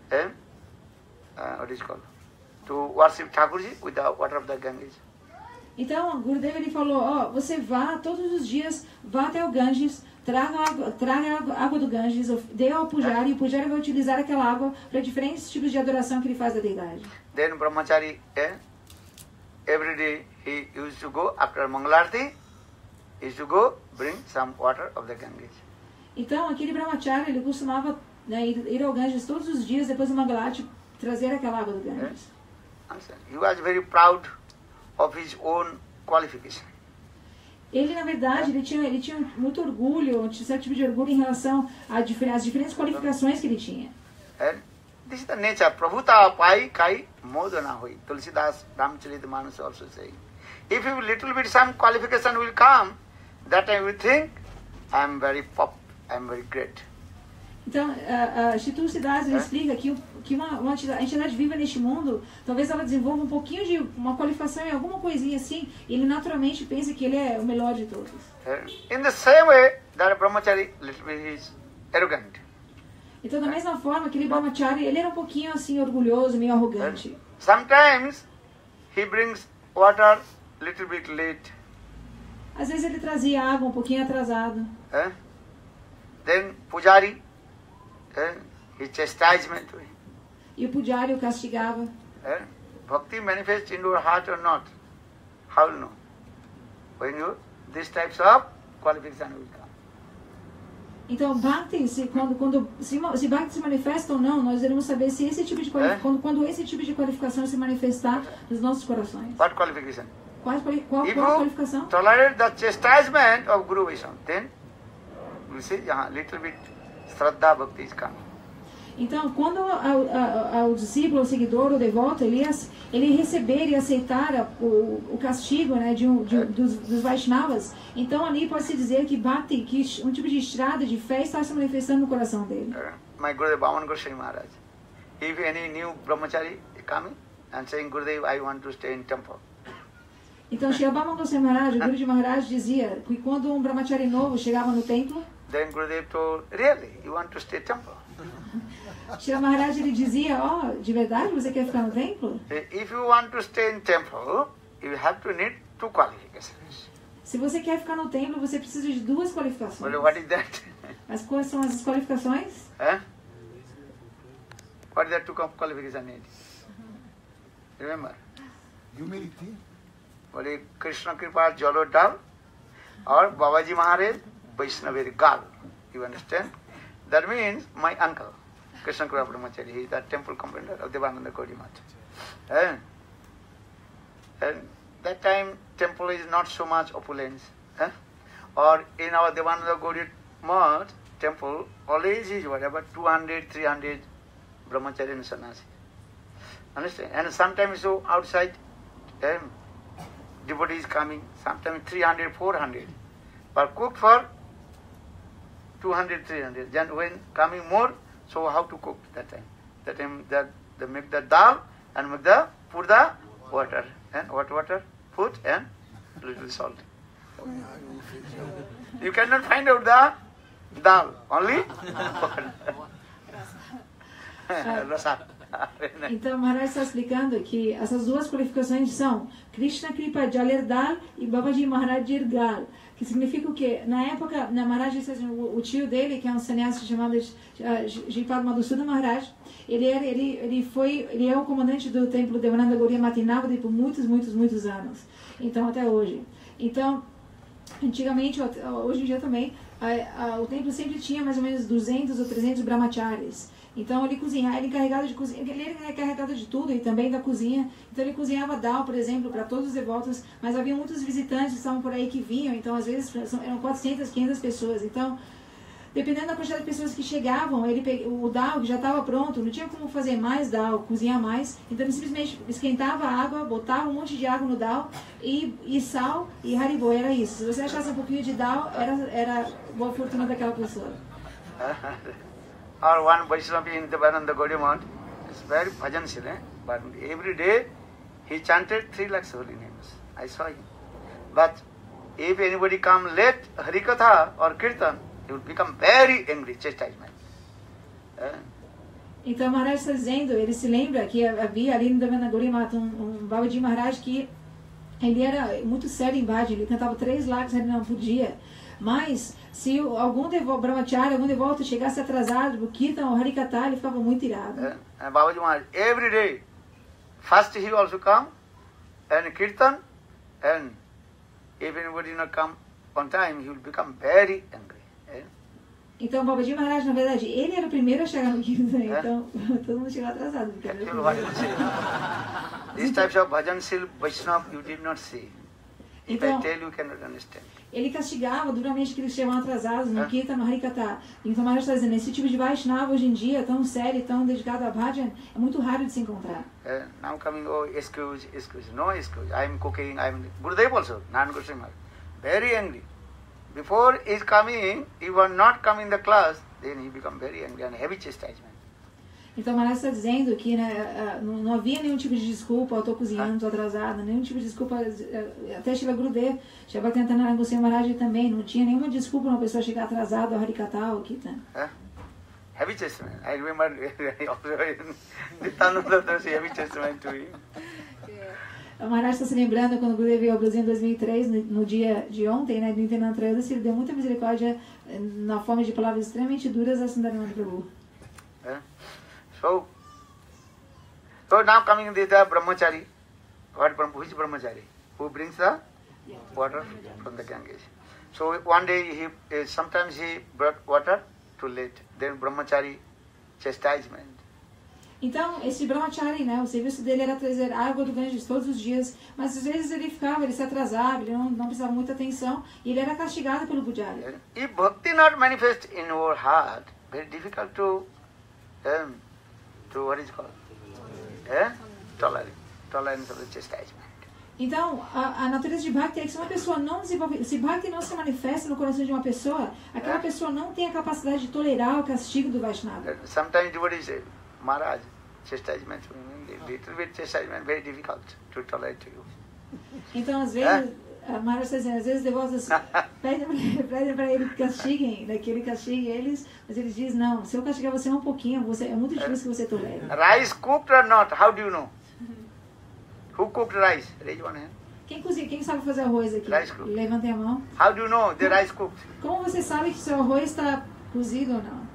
what is called, to worship Thakurji with the water of the Ganges. Então, o Gurudev, ele falou, você vá todos os dias, vá até o Ganges, traga a água do Ganges, dê ao Pujari, e o Pujari vai utilizar aquela água para diferentes tipos de adoração que ele faz da deidade. Then Brahmachari, every day he used to go after Mangalarti, he used to go bring some water of the Ganges. Então, aquele Brahmachari, ele costumava, né, ir ao Ganges todos os dias, depois do Mangalarti, trazer aquela água do Ganges. He was very proud of his own qualification. Ele, na verdade, ele tinha muito orgulho, um certo tipo de orgulho em relação às diferentes qualificações que ele tinha. And this is the nature. Prabhuta pai kai modana hoi. Tulsidas Ramcharitmanas also saying. If a little bit some qualification will come, that time we think, I am very pop, I am very great. Então, Shri Tulsidas ele explica que a entidade viva neste mundo, talvez ela desenvolva um pouquinho de uma qualificação em alguma coisinha assim, e ele naturalmente pensa que ele é o melhor de todos. In the same way, that Brahmachari little bit is arrogant. Então, da mesma forma, aquele Brahmachari, ele era um pouquinho assim orgulhoso, meio arrogante. Sometimes he brings water little bit late. Às vezes ele trazia água um pouquinho atrasado. Then Pujari, he chastisement. E o Pujari o castigava. Bhakti manifests in your heart or not? How will know? When you, these types of qualification will come. Então, Bhakti, se Bhakti se manifesta ou não, nós iremos saber se esse tipo de quando esse tipo de qualificação se manifestar nos nossos corações. What qualification? Qual a If qualificação? you tolerate the chastisement of Guru Vaishnava, then you see, little bit Shraddha Bhakti is coming. Então, quando o discípulo, o seguidor, o devoto, ele receber e aceitar o castigo, né, dos Vaishnavas, então ali pode-se dizer que Bhakti, que um tipo de estrada de fé está se manifestando no coração dele. My Gurudev Bhavan Goswami Maharaj, if any new brahmachari coming and saying, Gurudev, I want to stay in temple. Então, Shri Bhavan Goswami Maharaj, o Guru de Maharaj, dizia que quando um brahmachari novo chegava no templo, then Gurudev told, really, you want to stay temple? Shri Maharaj ele dizia, de verdade você quer ficar no templo? If you want to stay in temple, you have to need two qualifications. Se você quer ficar no templo, você precisa de duas qualificações. Well, what is that? Mas quais são essas qualificações? What is that two qualifications need? Remember? Humility. Well, Krishna Kripa Jalo Dal or Babaji Maharaj Vaishnaveri Gal. You understand? That means my uncle, Krishna Kripa Brahmachari, he is the temple commander of Devananda Gauri Mata. And that time temple is not so much opulence. Or in our Devananda Gauri Mat, temple always is whatever 200, 300 Brahmachari and Sannyasi. Understand? And sometimes so outside devotees coming, sometimes 300, 400. But cooked for 200, 300. Then when coming more, so how to cook that time? That time they make the dal and put the water. And what water? Put and little salt. You cannot find out the dal, only water. Rasa. Então, Maharaj está explicando que essas duas qualificações são Krishna Kripa Jalerdal e Babaji Maharaj Jirgal, que significa o quê? Na época, Maharaj, o tio dele, que é um sannyasi chamado Jipad Madhusudana Maharaj, ele é o comandante do templo Devananda Gauri Mata por muitos anos. Então, até hoje. Então, antigamente, hoje em dia também, o templo sempre tinha mais ou menos 200 ou 300 brahmacharis. Então ele cozinhava, ele era encarregado de tudo e também da cozinha. Então ele cozinhava dal, por exemplo, para todos os devotos, mas havia muitos visitantes que estavam por aí que vinham, então às vezes eram 400, 500 pessoas. Então, dependendo da quantidade de pessoas que chegavam, o dal que já estava pronto, não tinha como fazer mais dal, cozinhar mais. Então ele simplesmente esquentava a água, botava um monte de água no dal e sal e haribo, era isso. Se você achasse um pouquinho de dal, era boa fortuna daquela pessoa. Or one Vaishnava in Devananda Gauri Mat is very bhajanshil, but every day he chanted 3 lakhs holy names. I saw him. But if anybody come late Harikatha or Kirtan, he would become very angry, chastisement. Então Maharaj está dizendo, ele se lembra que havia ali no Devananda Gauri Mat um Babaji Maharaj que ele era muito sério em Bhajan, ele cantava 3 lakhs por dia. Mas, se algum brahmachari, algum devoto chegasse atrasado, o Kirtan ou Harikatha, ele ficava muito irado. And Babaji Maharaj, every day, first he also come, and Kirtan, and if anybody not come on time, he will become very angry. Então, Babaji Maharaj, na verdade, ele era o primeiro a chegar no Kirtan, então todo mundo chegou atrasado. These types of bhajanshil Vaishnava you did not see. If I tell you cannot understand. Ele castigava duramente aqueles que chegam atrasados no Kirtan, no Harikatha. Então, Maharaj está dizendo, esse tipo de Vaishnava hoje em dia, tão sério, tão dedicado a bhajan, é muito raro de se encontrar. Now coming, oh, excuse, no excuse. I am cooking, Gurudev also, Narayan Goswami Maharaj, very angry. Before he is coming, he was not coming in the class, then he become very angry and heavy chastisement. Então, Maharaj está dizendo que não havia nenhum tipo de desculpa, eu estou cozinhando, estou atrasada, nenhum tipo de desculpa, até Srila Gurudev, Srila Narayan Goswami Maharaj também, não tinha nenhuma desculpa uma pessoa chegar atrasada ao Harikatha ou Kirtan. Heavy chastisement. I remember Nityananda Dasi heavy chastisement to him. O Maharaj está se lembrando quando o Gurudev veio ao Brasil em 2003, no dia de ontem, né, do Nityananda Trayodasi, ele deu muita misericórdia na forma de palavras extremamente duras a Sundarananda Prabhu. So now coming the brahmachari, which brahmachari? Who brings the water from the Ganges. So one day sometimes he brought water too late. Then brahmachari chastisement. Então, esse brahmachari, né, o serviço dele era trazer água do Ganges todos os dias, mas às vezes ele se atrasava, ele não precisava muita atenção, e ele era castigado pelo pujari. If bhakti not manifest in our heart, very difficult to what is called? Tolerance of the chastisement. Então, a natureza de Bhakti é que se uma pessoa não desenvolve, se Bhakti não se manifesta no coração de uma pessoa, aquela pessoa não tem a capacidade de tolerar o castigo do Vaishnava. Sometimes devotees say, Maharaj, chastisement, little bit chastisement, very difficult to tolerate to you. Então, às vezes, Maharaj está dizendo, às vezes devotos pedem para ele que castiguem, né, que ele castigue eles, mas ele diz, não, se eu castigar você um pouquinho, é muito difícil que você tolere. Rice cooked or not, how do you know? Who cooked rice? Raise one hand. Quem sabe fazer arroz aqui? Levantem a mão. How do you know the rice cooked? Como você sabe que seu arroz está cozido ou não?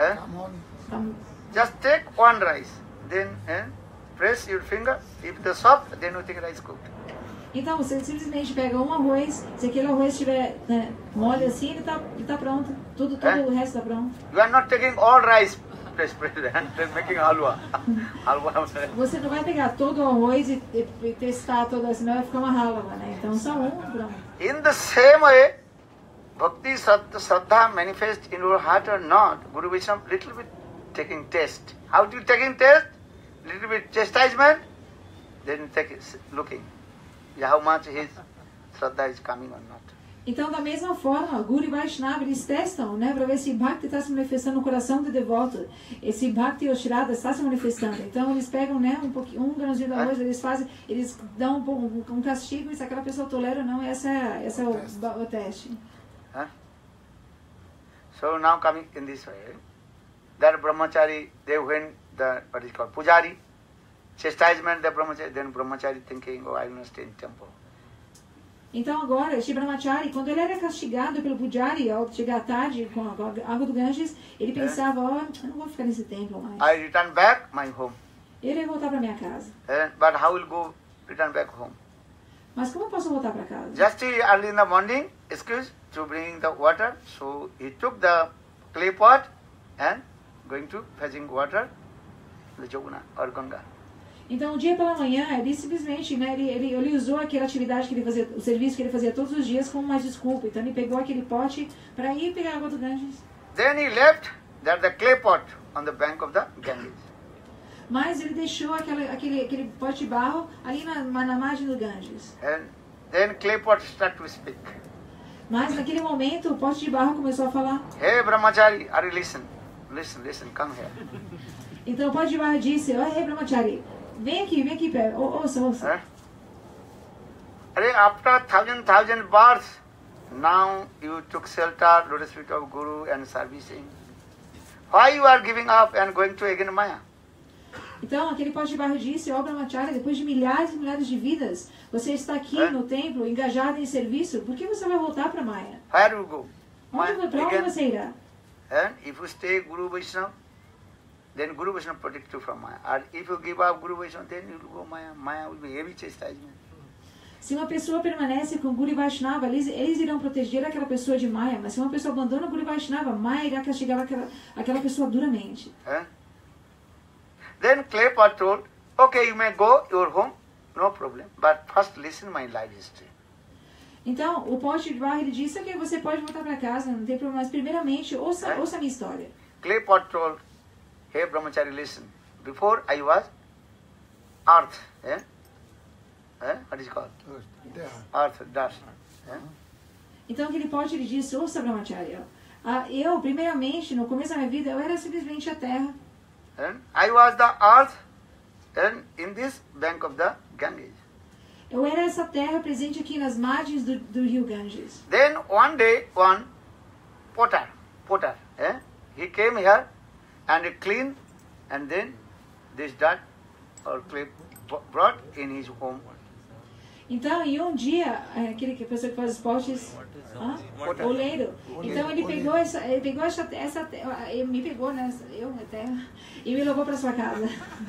Just take one rice, then press your finger. If the soft, then you think rice cooked. Então você simplesmente pega um arroz, se aquele arroz estiver mole assim, ele tá pronto. Todo o resto está pronto. You are not taking all rice, press, making halwa. Você não vai pegar todo o arroz e testar todo, senão vai ficar uma halwa, né? Então só pronto. In the same way, bhakti Shraddha manifest in your heart or not, Guru Vaishnava little bit taking test. How do you taking test? Little bit chastisement, then looking how much his Shraddha is coming or not. Então, da mesma forma, Guru e Vaishnava, eles testam, né, para ver se Bhakti está se manifestando no coração do devoto. Esse Bhakti ou Shraddha está se manifestando. Então, eles pegam, né, um grãozinho de arroz, eles dão um castigo, e se aquela pessoa tolera ou não, esse é o teste. So, now coming in this way, that brahmachari, they win the, what is called, pujari, chastisement, the brahmachari, then brahmachari thinking, oh, I will not stay in temple. Então agora, este brahmachari, quando ele era castigado pelo pujari, ao chegar tarde com a água do Ganges, ele pensava, eu não vou ficar nesse templo mais. I return back my home. Ele ia voltar para minha casa. But how will go return back home? Mas como eu posso voltar para casa? Just early in the morning, excuse to bring the water, so he took the clay pot and going to fetching water, the Jamuna or Ganga. Então, um dia pela manhã, ele simplesmente, né, ele usou aquela atividade que ele fazia, o serviço que ele fazia todos os dias como uma desculpa. Então, ele pegou aquele pote para ir pegar a água do Ganges. Then he left the clay pot on the bank of the Ganges. Mas ele deixou aquele pote de barro ali na margem do Ganges. And then clay pot started to speak. Mas naquele momento, o pote de barro começou a falar. Hey Brahmachari, are you listen, come here. Então o pote de barro disse, hey Brahmachari, vem aqui, ouça. After thousand births, now you took shelter, lotus feet of Guru and servicing. Why you are giving up and going to again Maya? Então, aquele pote de barro disse, ó Brahmacharya, depois de milhares e milhares de vidas, você está aqui no templo, engajado em serviço, por que você vai voltar para Maya? Where you go? Para onde você irá? And if you stay Guru Vaishnava, then Guru Vaishnava protect you from Maya. And if you give up Guru Vaishnava, then you will go Maya. Maya will be heavy chastisement. Se uma pessoa permanece com Guru e Vaishnava, eles irão proteger aquela pessoa de Maya, mas se uma pessoa abandona o Guru e Vaishnava, Maya irá castigar aquela pessoa duramente. Then Claypot told, okay, you may go your home, no problem, but first listen my life history. Então, o pote de barro, ele disse, ok, você pode voltar para casa, não tem problema, mas primeiramente, ouça a minha história. Claypot told, hey Brahmachari, listen, before I was earth, what is it called? Earth, dust. Então, aquele pote, ele disse, ouça Brahmacharya, eu, primeiramente, no começo da minha vida, eu era simplesmente a terra. I was the earth and in this bank of the Ganges. Eu era essa terra presente aqui nas margens do rio Ganges. Then one day, one potter, he came here and cleaned, and then this dirt or clay brought in his home. Então, em um dia, aquele que a pessoa que faz os potes, oleiro. Então ele pegou essa terra, me pegou nessa, a terra, e me levou para sua casa.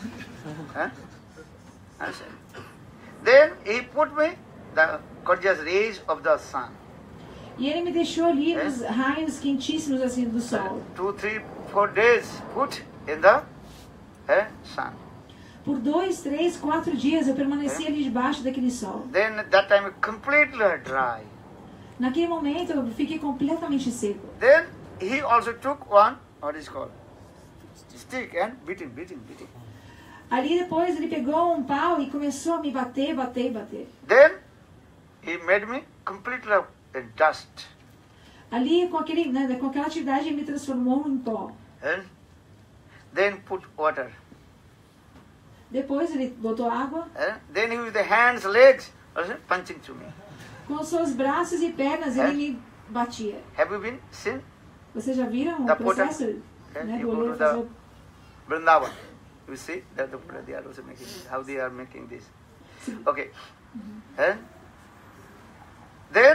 Then he put me the gorgeous rays of the sun. E ele me deixou ali nos raios quentíssimos assim do sol. 2, 3, 4 days put in the sun. Por 2, 3, 4 dias eu permaneci ali debaixo daquele sol. Then at that time completely dry. Naquele momento eu fiquei completamente seco. Then he also took one, what is called, stick and beating. Ali depois ele pegou um pau e começou a me bater. Then he made me completely dust. Ali com aquela atividade ele me transformou em pó. And then put water. Depois ele botou água. Then he with the hands, legs, also punching to me. Com os seus braços e pernas ele me batia. Have you been seen? Vocês já viram The o processo? You Do go oleiro to fazer the Vrindavan. You see that they are also making this, how they are making this. Okay. And then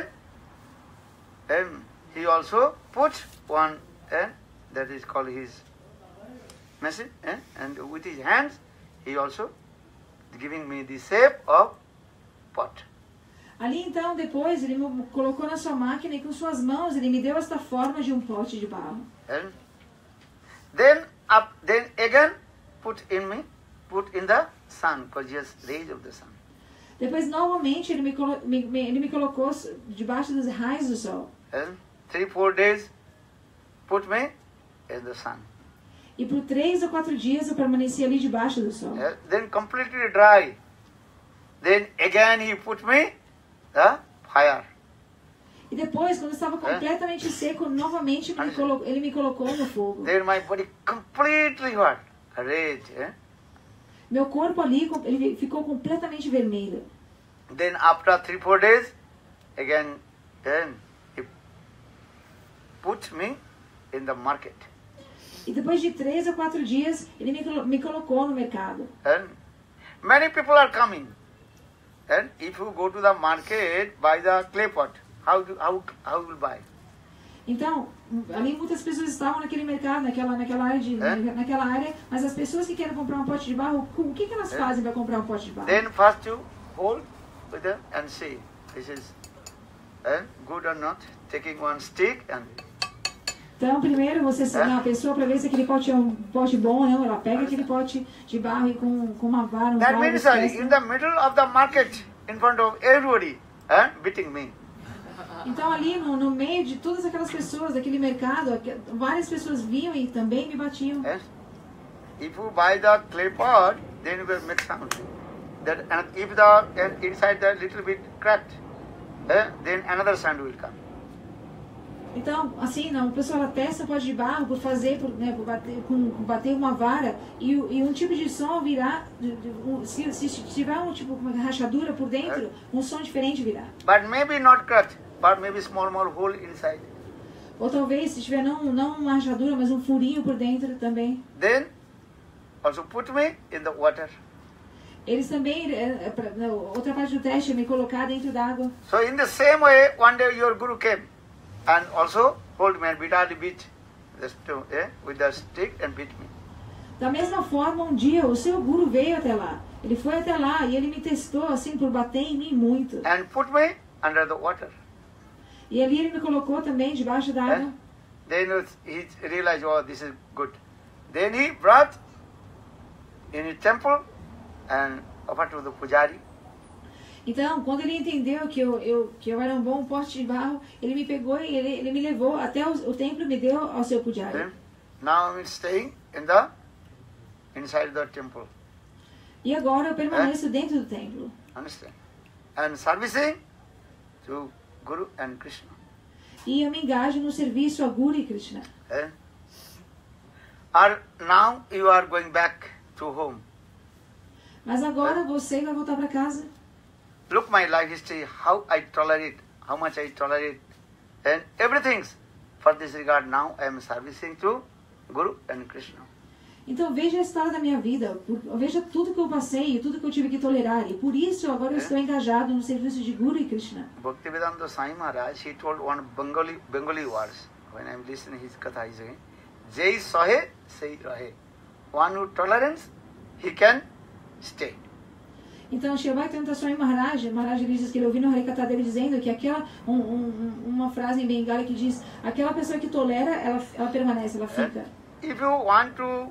he also put one, that is called his message, and with his hands he also giving me the shape of pot. Ali então, depois, ele me colocou na sua máquina e com suas mãos ele me deu esta forma de um pote de barro. And then again put in the sun, gorgeous rays of the sun. Depois, novamente, ele me colocou debaixo dos raios do sol. And 3, 4 days put me in the sun. E por 3 ou 4 dias eu permaneci ali debaixo do sol. Then completely dry. Then again he put me the fire. E depois, quando eu estava completamente seco, novamente ele me colocou no fogo. Then my body completely what? Red. Meu corpo ali ele ficou completamente vermelho. Then after 3, 4 days, again then he put me in the market. E depois de 3 ou 4 dias, ele me colocou no mercado. And many people are coming. And if you go to the market, buy the clay pot, how you will buy? Então, ali muitas pessoas estavam naquele mercado, naquela área, mas as pessoas que querem comprar um pote de barro, o que elas fazem para comprar um pote de barro? Then first you hold with them and see, this is good or not, taking one stick and... Então, primeiro você segura a pessoa para ver se aquele pote é um pote bom ou não. Ela pega aquele pote de barro e com uma vara, That means in the middle of the market, in front of everybody, beating me. Então, ali no meio de todas aquelas pessoas daquele mercado, várias pessoas vinham e também me batiam. If you buy the clay pot, then you will make sound. And if the inside the little bit cracked, then another sound will come. Então, assim, não, a pessoa ela testa o pote de barro por bater uma vara e um tipo de som virá, se tiver um tipo uma rachadura por dentro, um som diferente virá. But maybe not cut, but maybe small hole inside. Ou talvez, se tiver não uma rachadura, mas um furinho por dentro também. Then, also put me in the water. Eles também, na outra parte do teste, me colocar dentro d'água. So in the same way, one day your guru came and also hold me and beat at the beach, just with the stick and beat me. Da mesma forma, um dia o seu guru veio até lá. Ele foi até lá e ele me testou assim por bater em mim muito. And put me under the water. E ali ele me colocou também debaixo da água. Then he realized, oh, this is good. Then he brought in a temple and offered to the pujari. Então, quando ele entendeu que eu era um bom pote de barro, ele me pegou e ele me levou até o templo e me deu ao seu pujari. Now I'm staying inside the temple. E agora eu permaneço dentro do templo. Understand? And servicing to Guru and Krishna. E eu me engajo no serviço a Guru e Krishna. Now you are going back to home. Mas agora você vai voltar para casa. Look my life history, how I tolerate, how much I tolerate, and everything. For this regard, now I am servicing to Guru and Krishna. Então veja a história da minha vida, veja tudo que eu passei, tudo que eu tive que tolerar. E por isso agora eu estou engajado no serviço de Guru e Krishna. Bhaktivedanta Swami Maharaj, he told one Bengali words. When I am listening his katha, he is saying, Jai sahe, sei rahe. One who tolerance, he can stay. Então, Shri Bhaktivedanta Swami Maharaj ele diz que ele ouviu no Harikatha dele dizendo que aquela, uma frase em Bengali que diz, aquela pessoa que tolera, ela permanece, ela fica. If you want to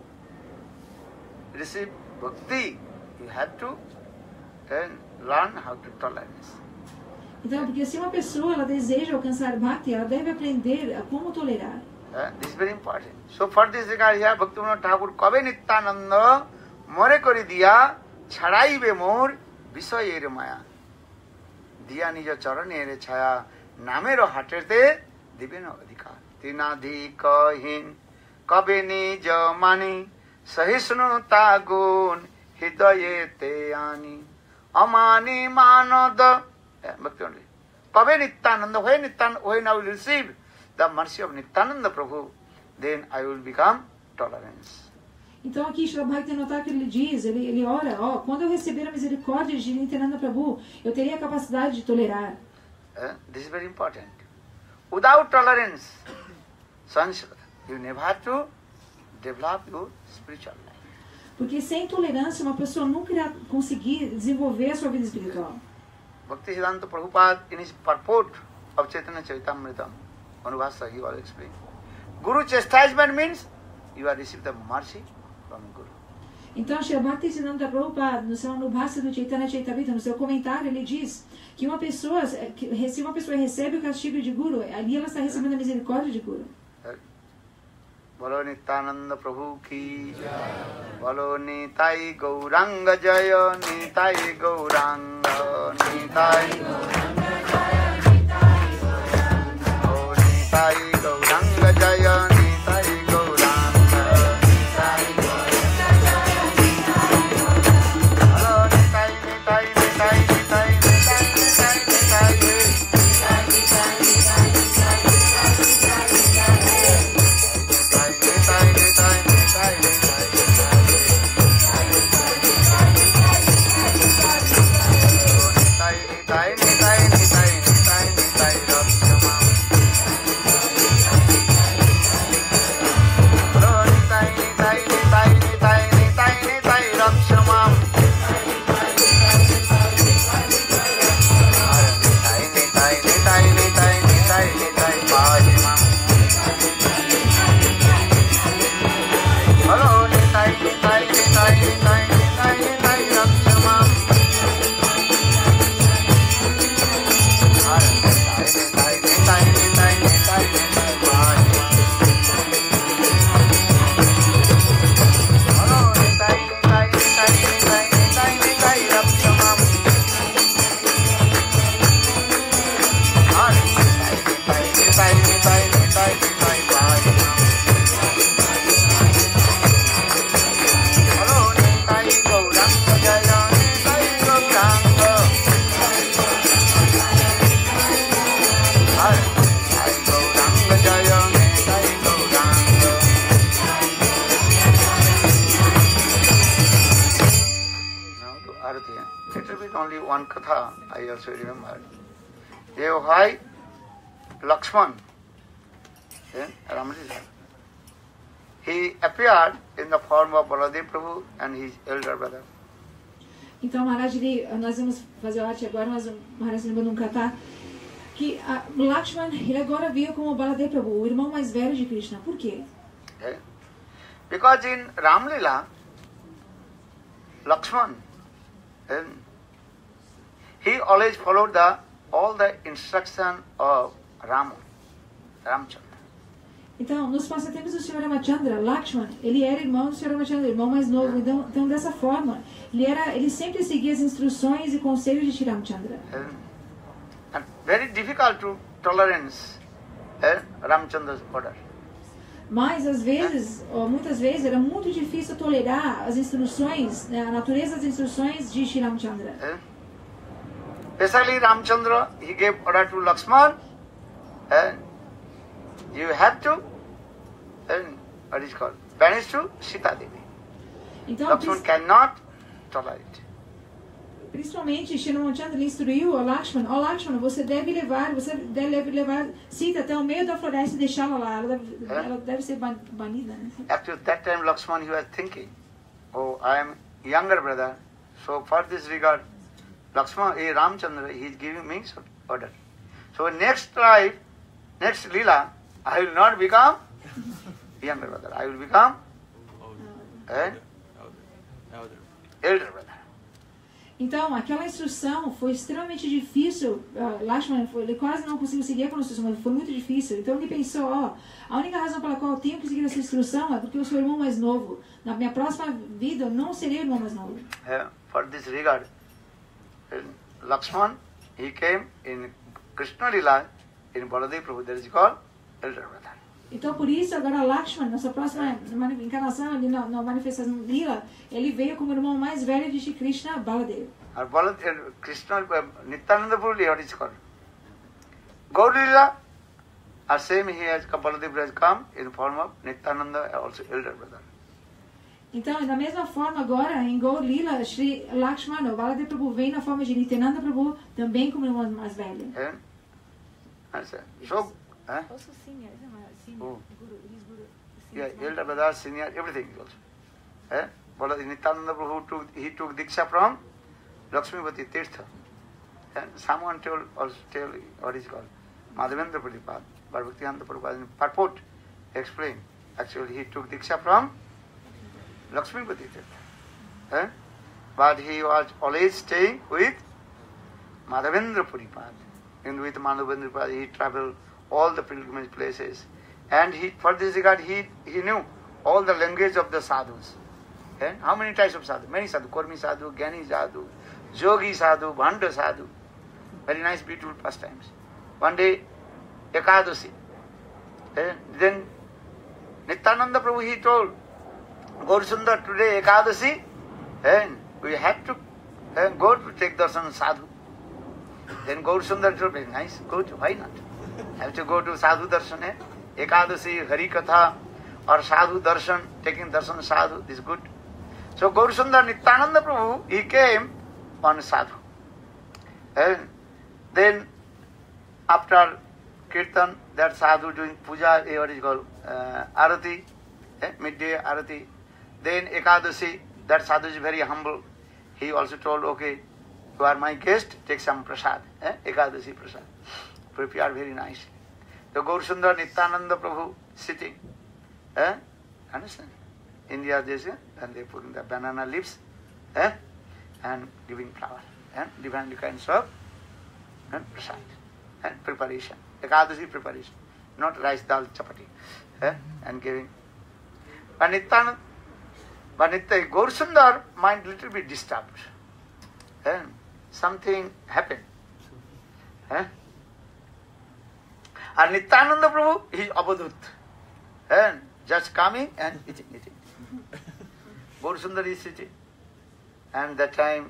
receive bhakti, you have to learn how to tolerance. Então, porque se uma pessoa ela deseja alcançar bhakti, ela deve aprender a como tolerar. This is very important. So for this regard here, Bhaktivinoda Thakur kabe nityananda more kori diya chhadaibe mor বিষয়ের মায়া দিয়া নিজ চরণের ছায়া নামের হাটেতে দিবেন অধিকার তৃণাধিকহীন কবে নিজ মানি সহিষ্ণুতা গুণ হৃদয়েতে আনি অমানি মানদ ভক্তি কবে Nityananda when I will receive the mercy of Nityananda Prabhu, then I will become tolerance. Então aqui Shri Bhaktivinoda Thakur ele diz, ele ora, quando eu receber a misericórdia de Nityananda Prabhu, eu teria a capacidade de tolerar. This is very important. Without tolerance, you never have to develop your spiritual life. Porque sem tolerância uma pessoa nunca irá conseguir desenvolver a sua vida espiritual. Bhaktisiddhanta Prabhupada in his purport of Chaitanya Charitamrita, Anubhasa, he will explain. Guru chastisement means you are received the mercy from Guru. Então, Shri Bhaktisiddhanta Prabhupada, no seu Anubhasa do Chaitanya Charitamrita, no seu comentário, ele diz que se uma pessoa recebe o castigo de Guru, ali ela está recebendo a misericórdia de Guru. Bolo Nityananda Prabhu ki Bolo Nitai Gauranga Jaya Nitai Gauranga Nitai Nitai Gauranga Jaya Nitai Gauranga Hello Nitai Nitai Nitai Nitai Nitai Nitai Nitai Nitai Pati. It will be only one katha, I also remember. Why Lakshman, Ramlila, he appeared in the form of Baladev Prabhu and his elder brother. Então, Maharaj, nós vamos fazer o arte agora, mas o Maharaj lembrou num kata que Lakshman, ele agora veio como Baladev Prabhu, o irmão mais velho de Krishna. Por quê? Okay. Because in Ramlila, Lakshman, he always followed all the instruction of Ramchandra. Então, nos passatempos do Sr. Ramachandra, Lakshman, ele era irmão do Sr. Ramachandra, irmão mais novo. Então dessa forma, ele sempre seguia as instruções e conselhos de Sri Ramchandra. And very difficult to tolerance Ramchandra's order. Mas, às vezes, ou muitas vezes, era muito difícil tolerar as instruções, a natureza das instruções de Sri Ramchandra. Especially Ramchandra, he gave order to Lakshman, and you have to, what is called, banish to Sita Devi. Então, Lakshman cannot tolerate. Principalmente, Sri Ramchandra instruiu a Lakshman, Lakshman, você deve levar Sita até o meio da floresta e deixá-la lá. Ela deve ser banida, né? Actually, that time Lakshman, he was thinking, oh, I am younger brother, so for this regard, Lakshman, Ramchandra, he is giving me some order. So next life, next Leela, I will not become younger brother. I will become elder brother. Então, aquela instrução foi extremamente difícil. Lakshman, ele quase não conseguiu seguir aquela instrução, mas foi muito difícil. Então ele pensou, a única razão pela qual eu tenho que seguir essa instrução é porque eu sou o irmão mais novo. Na minha próxima vida, eu não serei o irmão mais novo. For this regard, Lakshman, he came in Krishna Lila, in Baladev Prabhu, that is called elder brother. Então, por isso, agora Lakshman, nossa próxima encarnação ali na manifestação Lila, ele veio como irmão mais velho de Shri Krishna, Baladev. Krishna, Nityananda Prabhu, what is called? Gaur Lila, same he has, Baladev has come in form of Nityananda, also elder brother. Então, da mesma forma, agora, em Gaur Lila, Shri Lakshman, o Baladev Prabhu, vem na forma de Nityananda Prabhu, também como irmão mais velho. So, Also senior, oh. Guru, his Guru. Yeah, elder brother, senior, everything also. Baladev Nityananda Prabhu he took Diksha from Lakshmipati Tirtha. And someone tell what is called Madhavendra Pradipad, but Bhaktivedanta Prabhupada in purport explained. Actually, he took Diksha from Lakshmipati Tirtha. But he was always staying with Madhavendra Pradipad. And with Madhavendra Pradipad, he traveled all the pilgrimage places. And for this regard, he knew all the language of the sadhus. And how many types of sadhu? Many sadhu. Kormi sadhu, Gyani sadhu, Jogi sadhu, Bhanda sadhu. Very nice, beautiful pastimes. One day, Ekadashi. Then Nityananda Prabhu, he told, Gaur Sundar, today Ekadashi, and we have to go to take darshan sadhu. Then Gaur Sundar told, very nice, go to, why not? Have to go to sadhu darshan. Ekadashi, Hari Katha, or sadhu darshan, taking darshan sadhu, this is good. So Gaur Sundar Nityananda Prabhu, he came on sadhu. And then after kirtan, that sadhu doing puja, what is called arati, midday arati. Then Ekadashi, that sadhu is very humble. He also told, okay, you are my guest, take some prasad, Ekadashi prasad. Prepare very nicely. The Gaur Sundar Nityananda Prabhu sitting, understand? India this, and they put in the banana leaves, and giving flower, and different kinds of prasad, and preparation, Ekadashi preparation, not rice, dal, chapati, and giving. But Gaur Sundar mind little bit disturbed, something happened. And Nityananda Prabhu, he is Abadut. And just coming and eating. Gaur Sundar is sitting. And that time,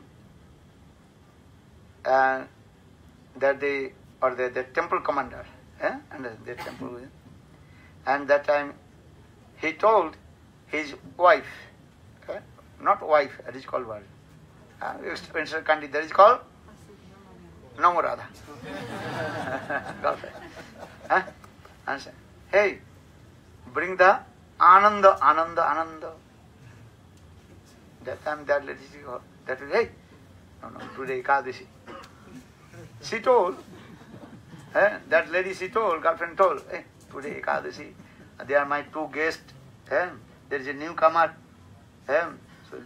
the temple commander, and the temple, and that time he told his wife, not wife, that is called what? Western country, that is called Namo Radha. Girlfriend. Huh? Understand? Hey, bring the Ananda, Ananda, Ananda. That time that lady, that was, hey, no, today Ekadashi. She told, that lady, she told, girlfriend told, hey, today Ekadashi, they are my two guests, there is a newcomer. So,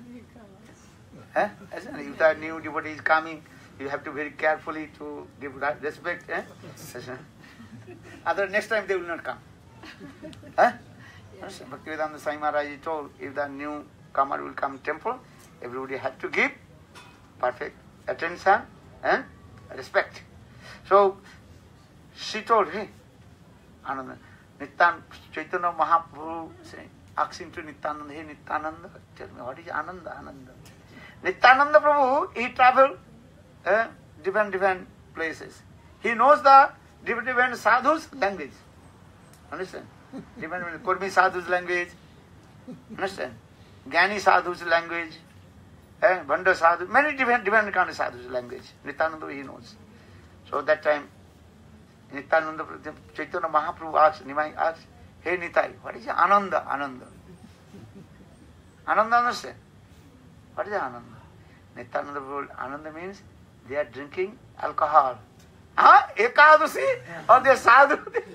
if the new devotee is coming, you have to very carefully to give respect. Other next time they will not come. Bhaktivedanta Swami Maharaj told, if the newcomer will come temple, everybody have to give perfect attention and respect. So she told, hey, Ananda, Chaitanya Mahaprabhu asking to Nityananda, hey Nityananda, tell me what is Ananda, Ananda? Nityananda Prabhu, he traveled different places. He knows the different sadhus' language. Understand? Different Kurmi sadhus' language. Understand? Gyani sadhus' language. Bhanda sadhu, many different kind of sadhus' language. Nityananda, he knows. So that time, Nityananda, Chaitanya Mahaprabhu asked, Nimai asked, hey Nitai, what is Ananda, Ananda? Ananda, understand? What is Ananda? Nityananda Prabhu, Ananda means they are drinking alcohol. Ekadashi? Or they are sadhu?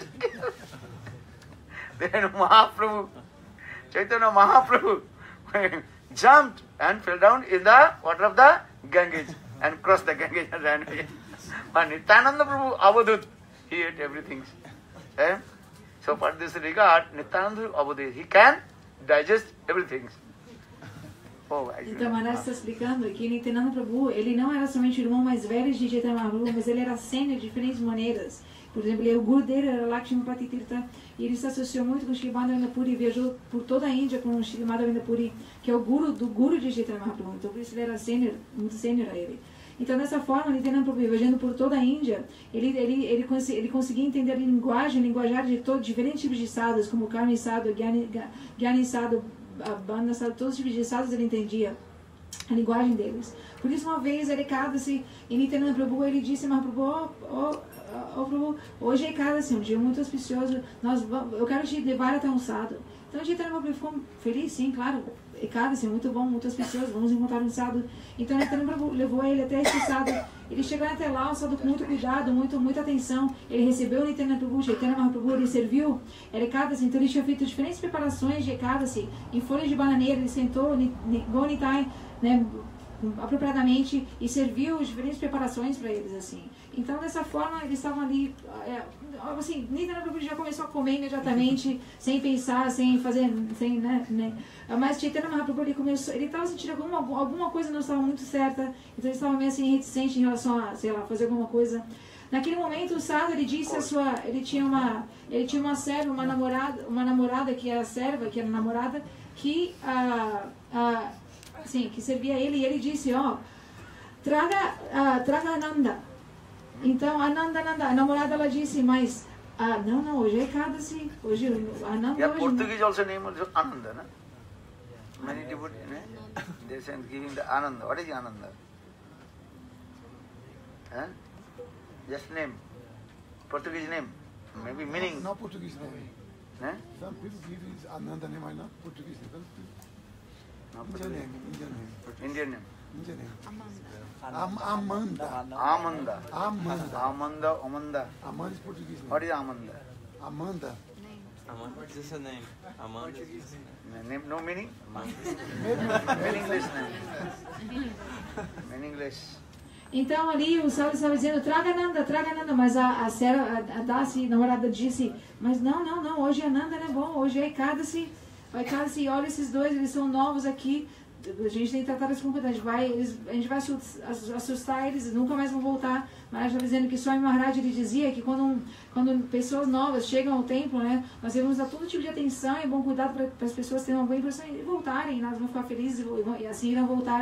Then Mahaprabhu, Chaitanya Mahaprabhu jumped and fell down in the water of the Ganges and crossed the Ganges and ran away. But Nityananda Prabhu, Avadut, he ate everything. So for this regard, Nityananda Avadut, he can digest everything. Então Maharaj está explicando que Nityananda Prabhu, ele não era somente o irmão mais velho de Chaitanya Mahaprabhu, mas ele era sênior de diferentes maneiras. Por exemplo, o guru dele era Lakshmipati Tirtha, e ele se associou muito com Shri Madhavendra Puri e viajou por toda a Índia com Shri Madhavendra Puri, que é o guru de Chaitanya Mahaprabhu. Então por isso ele era sênior, muito sênior a ele. Então dessa forma, Nityananda Prabhu, viajando por toda a Índia, ele conseguia entender a linguajar de todos diferentes tipos de sadhus, como Karmi Sadhu, Gyani Sadhu, Banda Sadhu, todos os tipos de sadhus ele entendia a linguagem deles. Por isso uma vez ele Ekadasi, e Nityananda Prabhu, ele disse, Mahaprabhu, Prabhu, hoje é Ekadasi, um dia muito auspicioso, eu quero te levar até um sadhu. Então Nityananda Prabhu ficou feliz, sim, claro, Ekadasi, muito bom, muito auspicioso, vamos encontrar um sadhu. Então Nityananda Prabhu levou ele até esse sadhu. Ele chegou até lá, o sadhu com muito cuidado, muita atenção. Ele recebeu o Nityananda Prabhu, Chaitanya Mahaprabhu, ele serviu Ekadasi. Então ele tinha feito diferentes preparações de Ekadasi. Em folhas de bananeira, ele sentou Gonitai, né, apropriadamente, e serviu diferentes preparações para eles, assim. Então dessa forma eles estavam ali, assim, Nityananda Prabhu já começou a comer imediatamente, sem pensar, sem fazer, né. Mas Chaitanya Mahaprabhu, ele estava sentindo alguma coisa não estava muito certa, então ele estava meio assim reticente em relação a, sei lá, fazer alguma coisa. Naquele momento o sadhu, ele disse ele tinha uma serva, uma namorada que era serva, que era namorada, que que servia ele, e ele disse, traga Ananda. Então Ananda, a namorada, ela disse, mas não, hoje é Ekadasi, hoje Ananda. Yeah, Portuguese also name is Ananda, né? Many devotees, they say giving the Ananda. What is Ananda? Just name, Portuguese name, maybe meaning. Not Portuguese name. Some people give it Ananda name, not Portuguese name. Indian name. Amanda. Amanda is Portuguese name. What is Amanda? Amanda. Amanda is just a name. Amanda is name, no meaning? Meaningless. Então ali o sadhu estava dizendo, traga Ananda, mas a Dasi, namorada, disse, mas não, hoje Ananda não é bom, hoje é Ekadasi. E olha esses dois, eles são novos aqui, a gente tem que tratar eles com cuidado, a gente vai assustar eles, nunca mais vão voltar. Mas está dizendo que Swami Maharaj, ele dizia que quando pessoas novas chegam ao templo, né, nós devemos dar todo tipo de atenção e bom cuidado para as pessoas terem uma boa impressão e voltarem, nós vamos ficar felizes e assim irão voltar.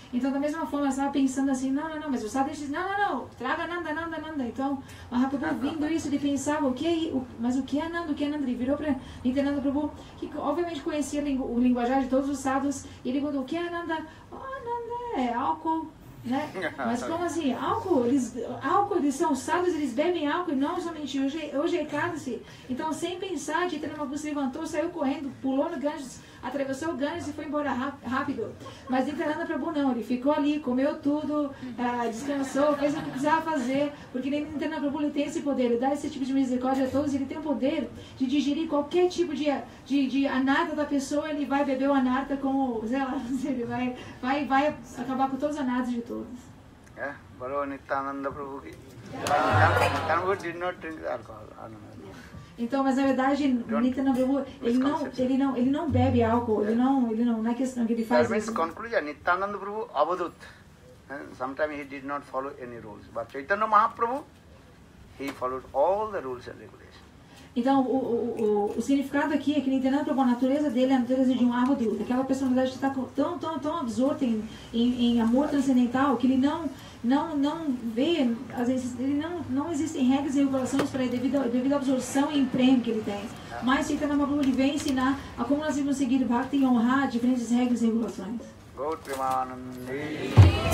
Então, da mesma forma, ela estava pensando assim, não, mas o sadhu disse, não, traga Nanda. Então, Mahaprabhu vindo isso, ele pensava, mas o que é Nanda? Ele virou para Nityananda Prabhu, que obviamente conhecia o linguajar de todos os sadhus, e ele perguntou, o que é Nanda? Nanda é álcool. Né? Mas como assim? Álcool, eles são sadhus, eles bebem álcool, não somente hoje é Ekadasi. Então, sem pensar, Chaitanya Mahaprabhu se levantou, saiu correndo, pulou no Ganges, atravessou o Ganges e foi embora rápido. Mas Nityananda Prabhu não, ele ficou ali, comeu tudo, descansou, fez o que precisava fazer, porque Nityananda Prabhu ele tem esse poder, ele dá esse tipo de misericórdia a todos, ele tem o poder de digerir qualquer tipo de anarta da pessoa, ele vai beber o anarta como, sei lá, ele vai acabar com todos os anartas de todos. Yeah, Baro Nityananda Prabhu ki. Nityananda did not drink alcohol. Então, mas na verdade, Nityananda Prabhu, ele não bebe álcool, ele não é questão que ele faz That means isso. conclusion, Nityananda Prabhu avadut. Sometimes he did not follow any rules, but Chaitanya Mahaprabhu, he followed all the rules and regulations. Então, o significado aqui é que Nityananda Prabhu, a natureza dele é a natureza de um avadut, aquela personalidade que está tão absorta em amor transcendental que ele não vê, às vezes, ele não existem regras e regulações para ele devido à absorção e emprego que ele tem. Mas Chaitanya Mahaprabhu ele vem ensinar a como nós devemos seguir Bhakti e honrar diferentes regras e regulações. Gaur Premanande.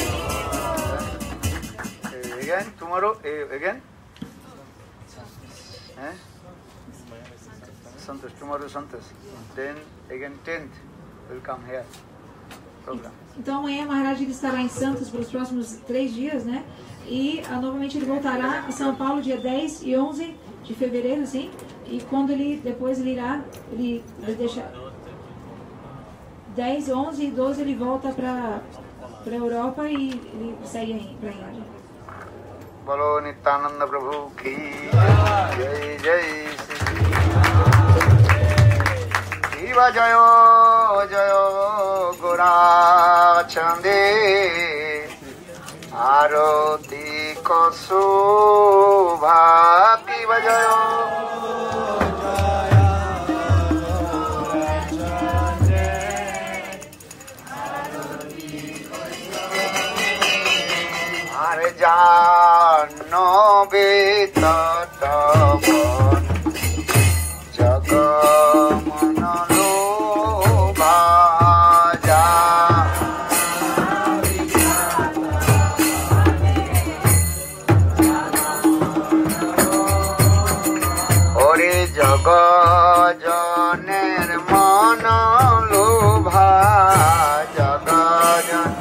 Again, tomorrow, again? Santos, tomorrow Santos. Then, again 10th, will come here. Program. Então amanhã Maharaj ele estará em Santos pelos próximos 3 dias, né? E novamente ele voltará em São Paulo dia 10 e 11 de fevereiro, assim. E quando depois ele irá, ele deixa 10, 11 e 12 ele volta para Europa e ele segue para a Índia. Bolo Nityananda Prabhu ki jai jai Shiva jayo jayo Gora Chande Aroti Kosu Bhakti Vajayo Hare Jano Beta Tapon Jagamana Bhaja Ore Jaga Janer Mana Lobha Jaga Jan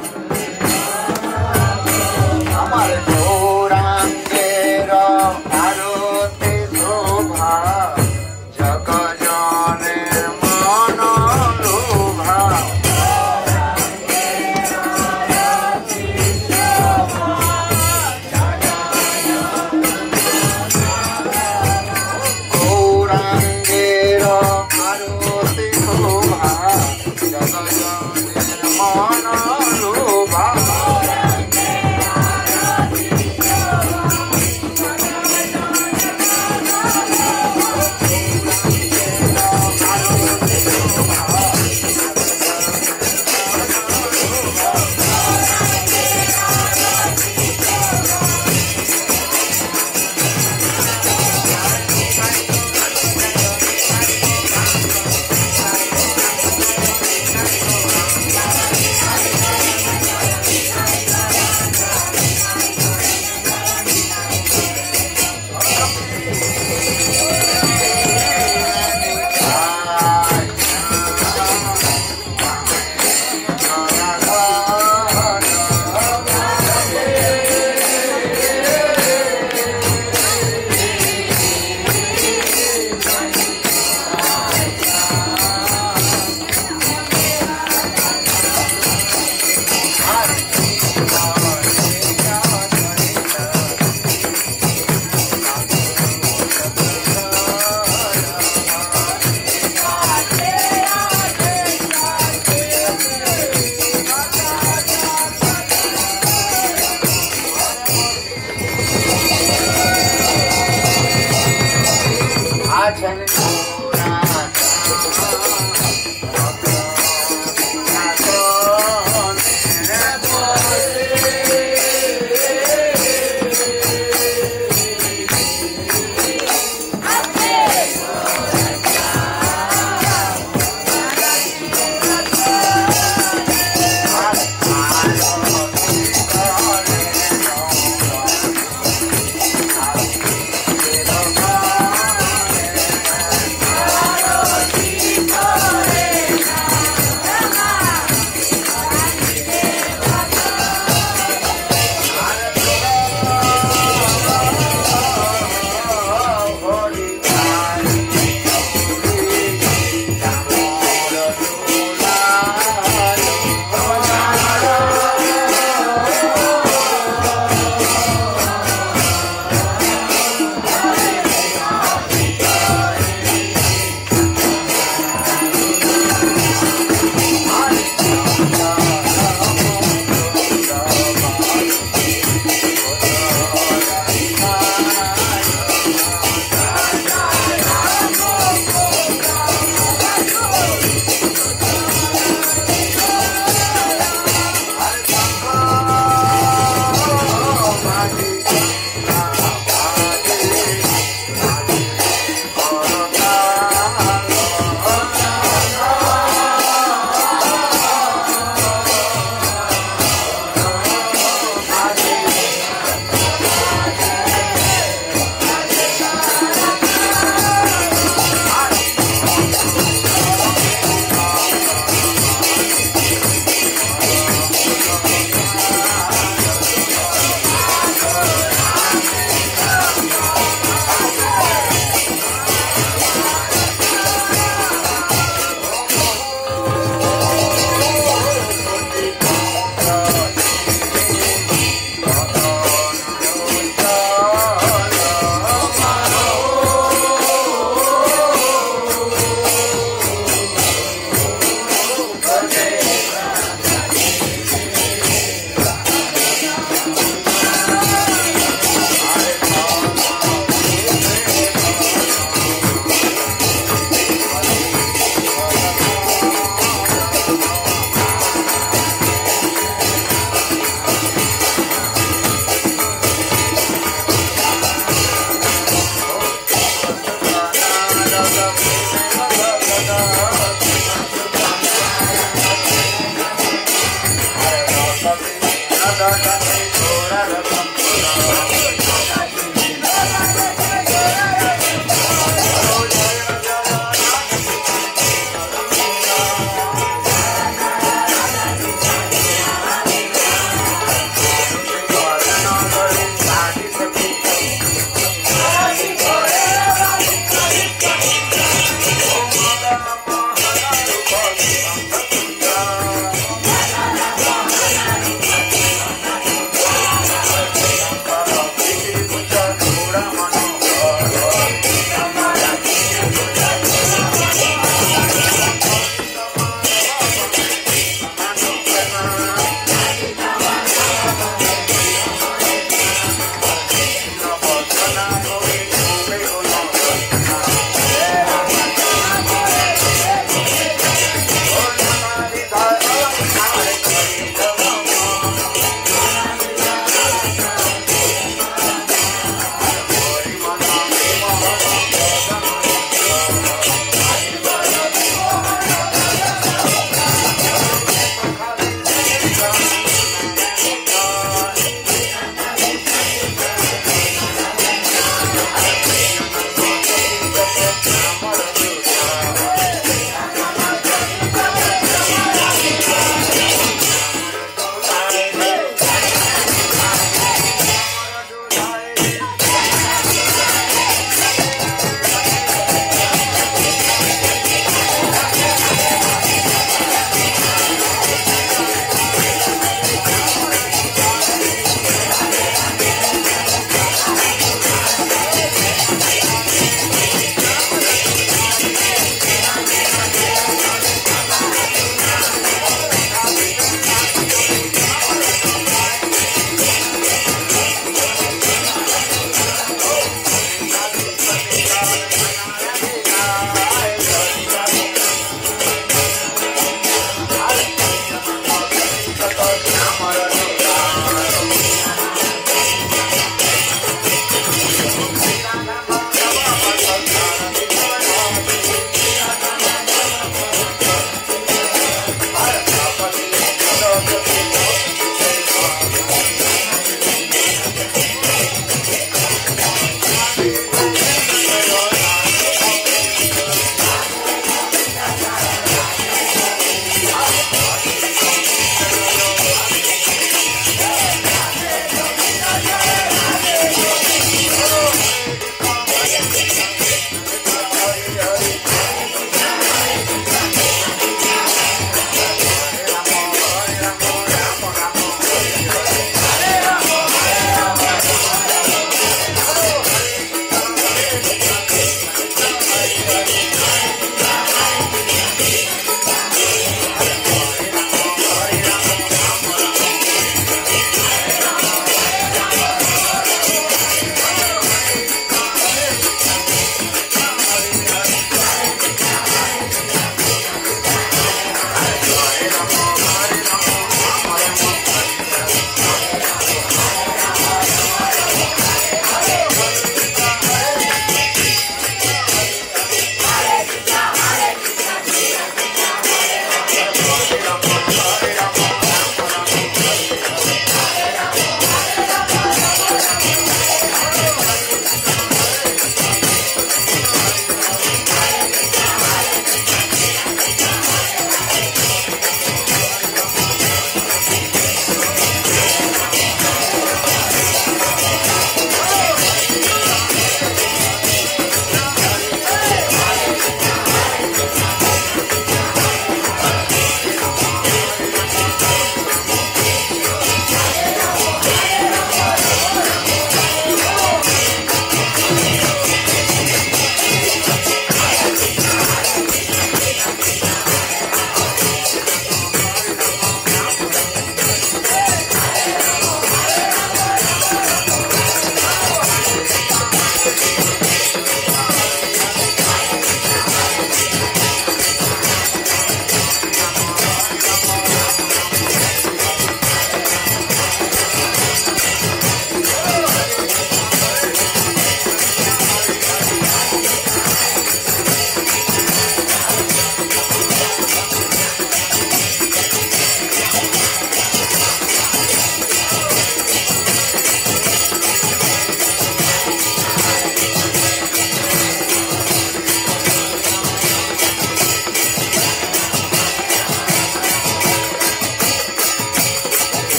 Amar Gorangera Aroti Sobha Jaga Janer Mana Lobha Gorangera Aroti Sobha Jaga Janer Mana Lobha Ajahn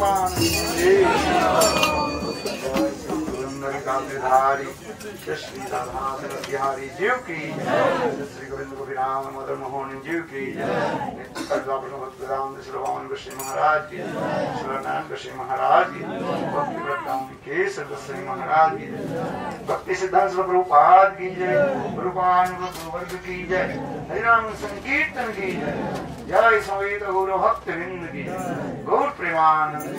धारी श्री राधा बिहारी जीव की श्री गोविंद गोपीराम मदन मोहन जीव की भगवान कृष्ण महाराज की नारायण कृष्ण महाराज की भक्ति केसर गोस्वामी महाराज की भक्ति सिद्धांत प्रभुपाद की जय प्रभुपाद वर्ग की जय हरिनाम संकीर्तन की जय जय समेत गौर भक्त वृंद की गौर प्रेमानंद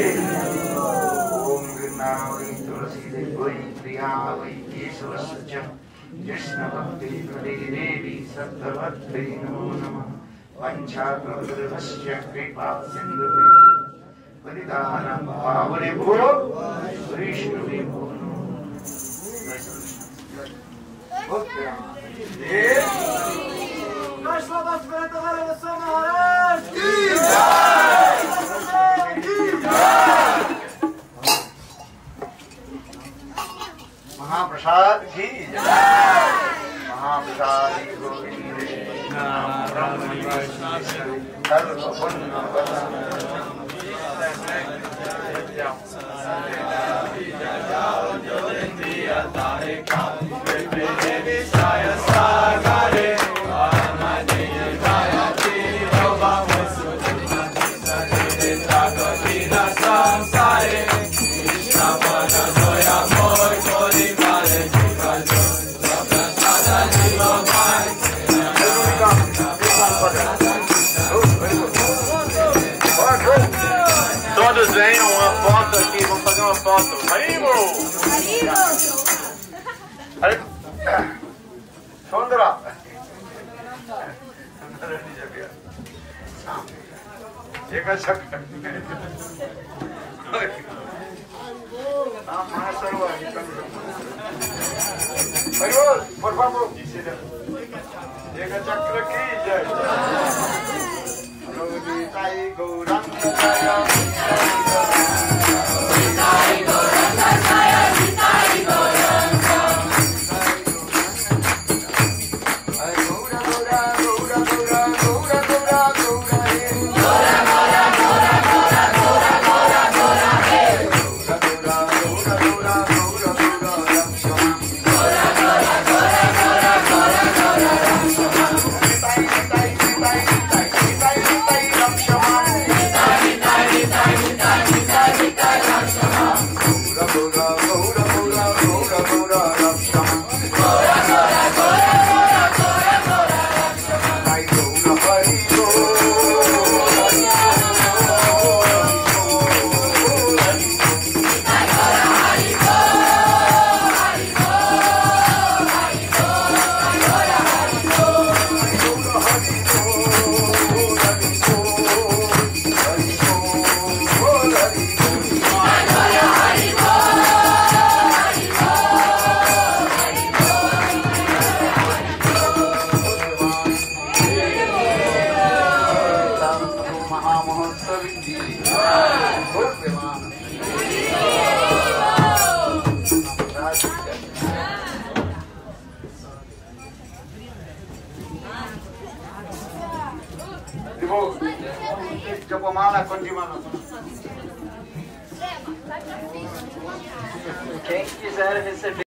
ओम गिरनारी तुलसी देवी प्रिया वै केशव सच्चा कृष्ण भक्ति देवी सप्तभक्ति नमो नमः पंचाकल्पस्य कृपा सिंधु परिदानं पावने भूयो वैष्णवी महाप्रसाद की महाप्रसाद Govind Todos venham uma foto aqui, vamos fazer uma foto. Haribo! Haribo! Sondra! एक अच्छा por favor, एक चक्र की जय Jopomana, Condimana. Quem quiser receber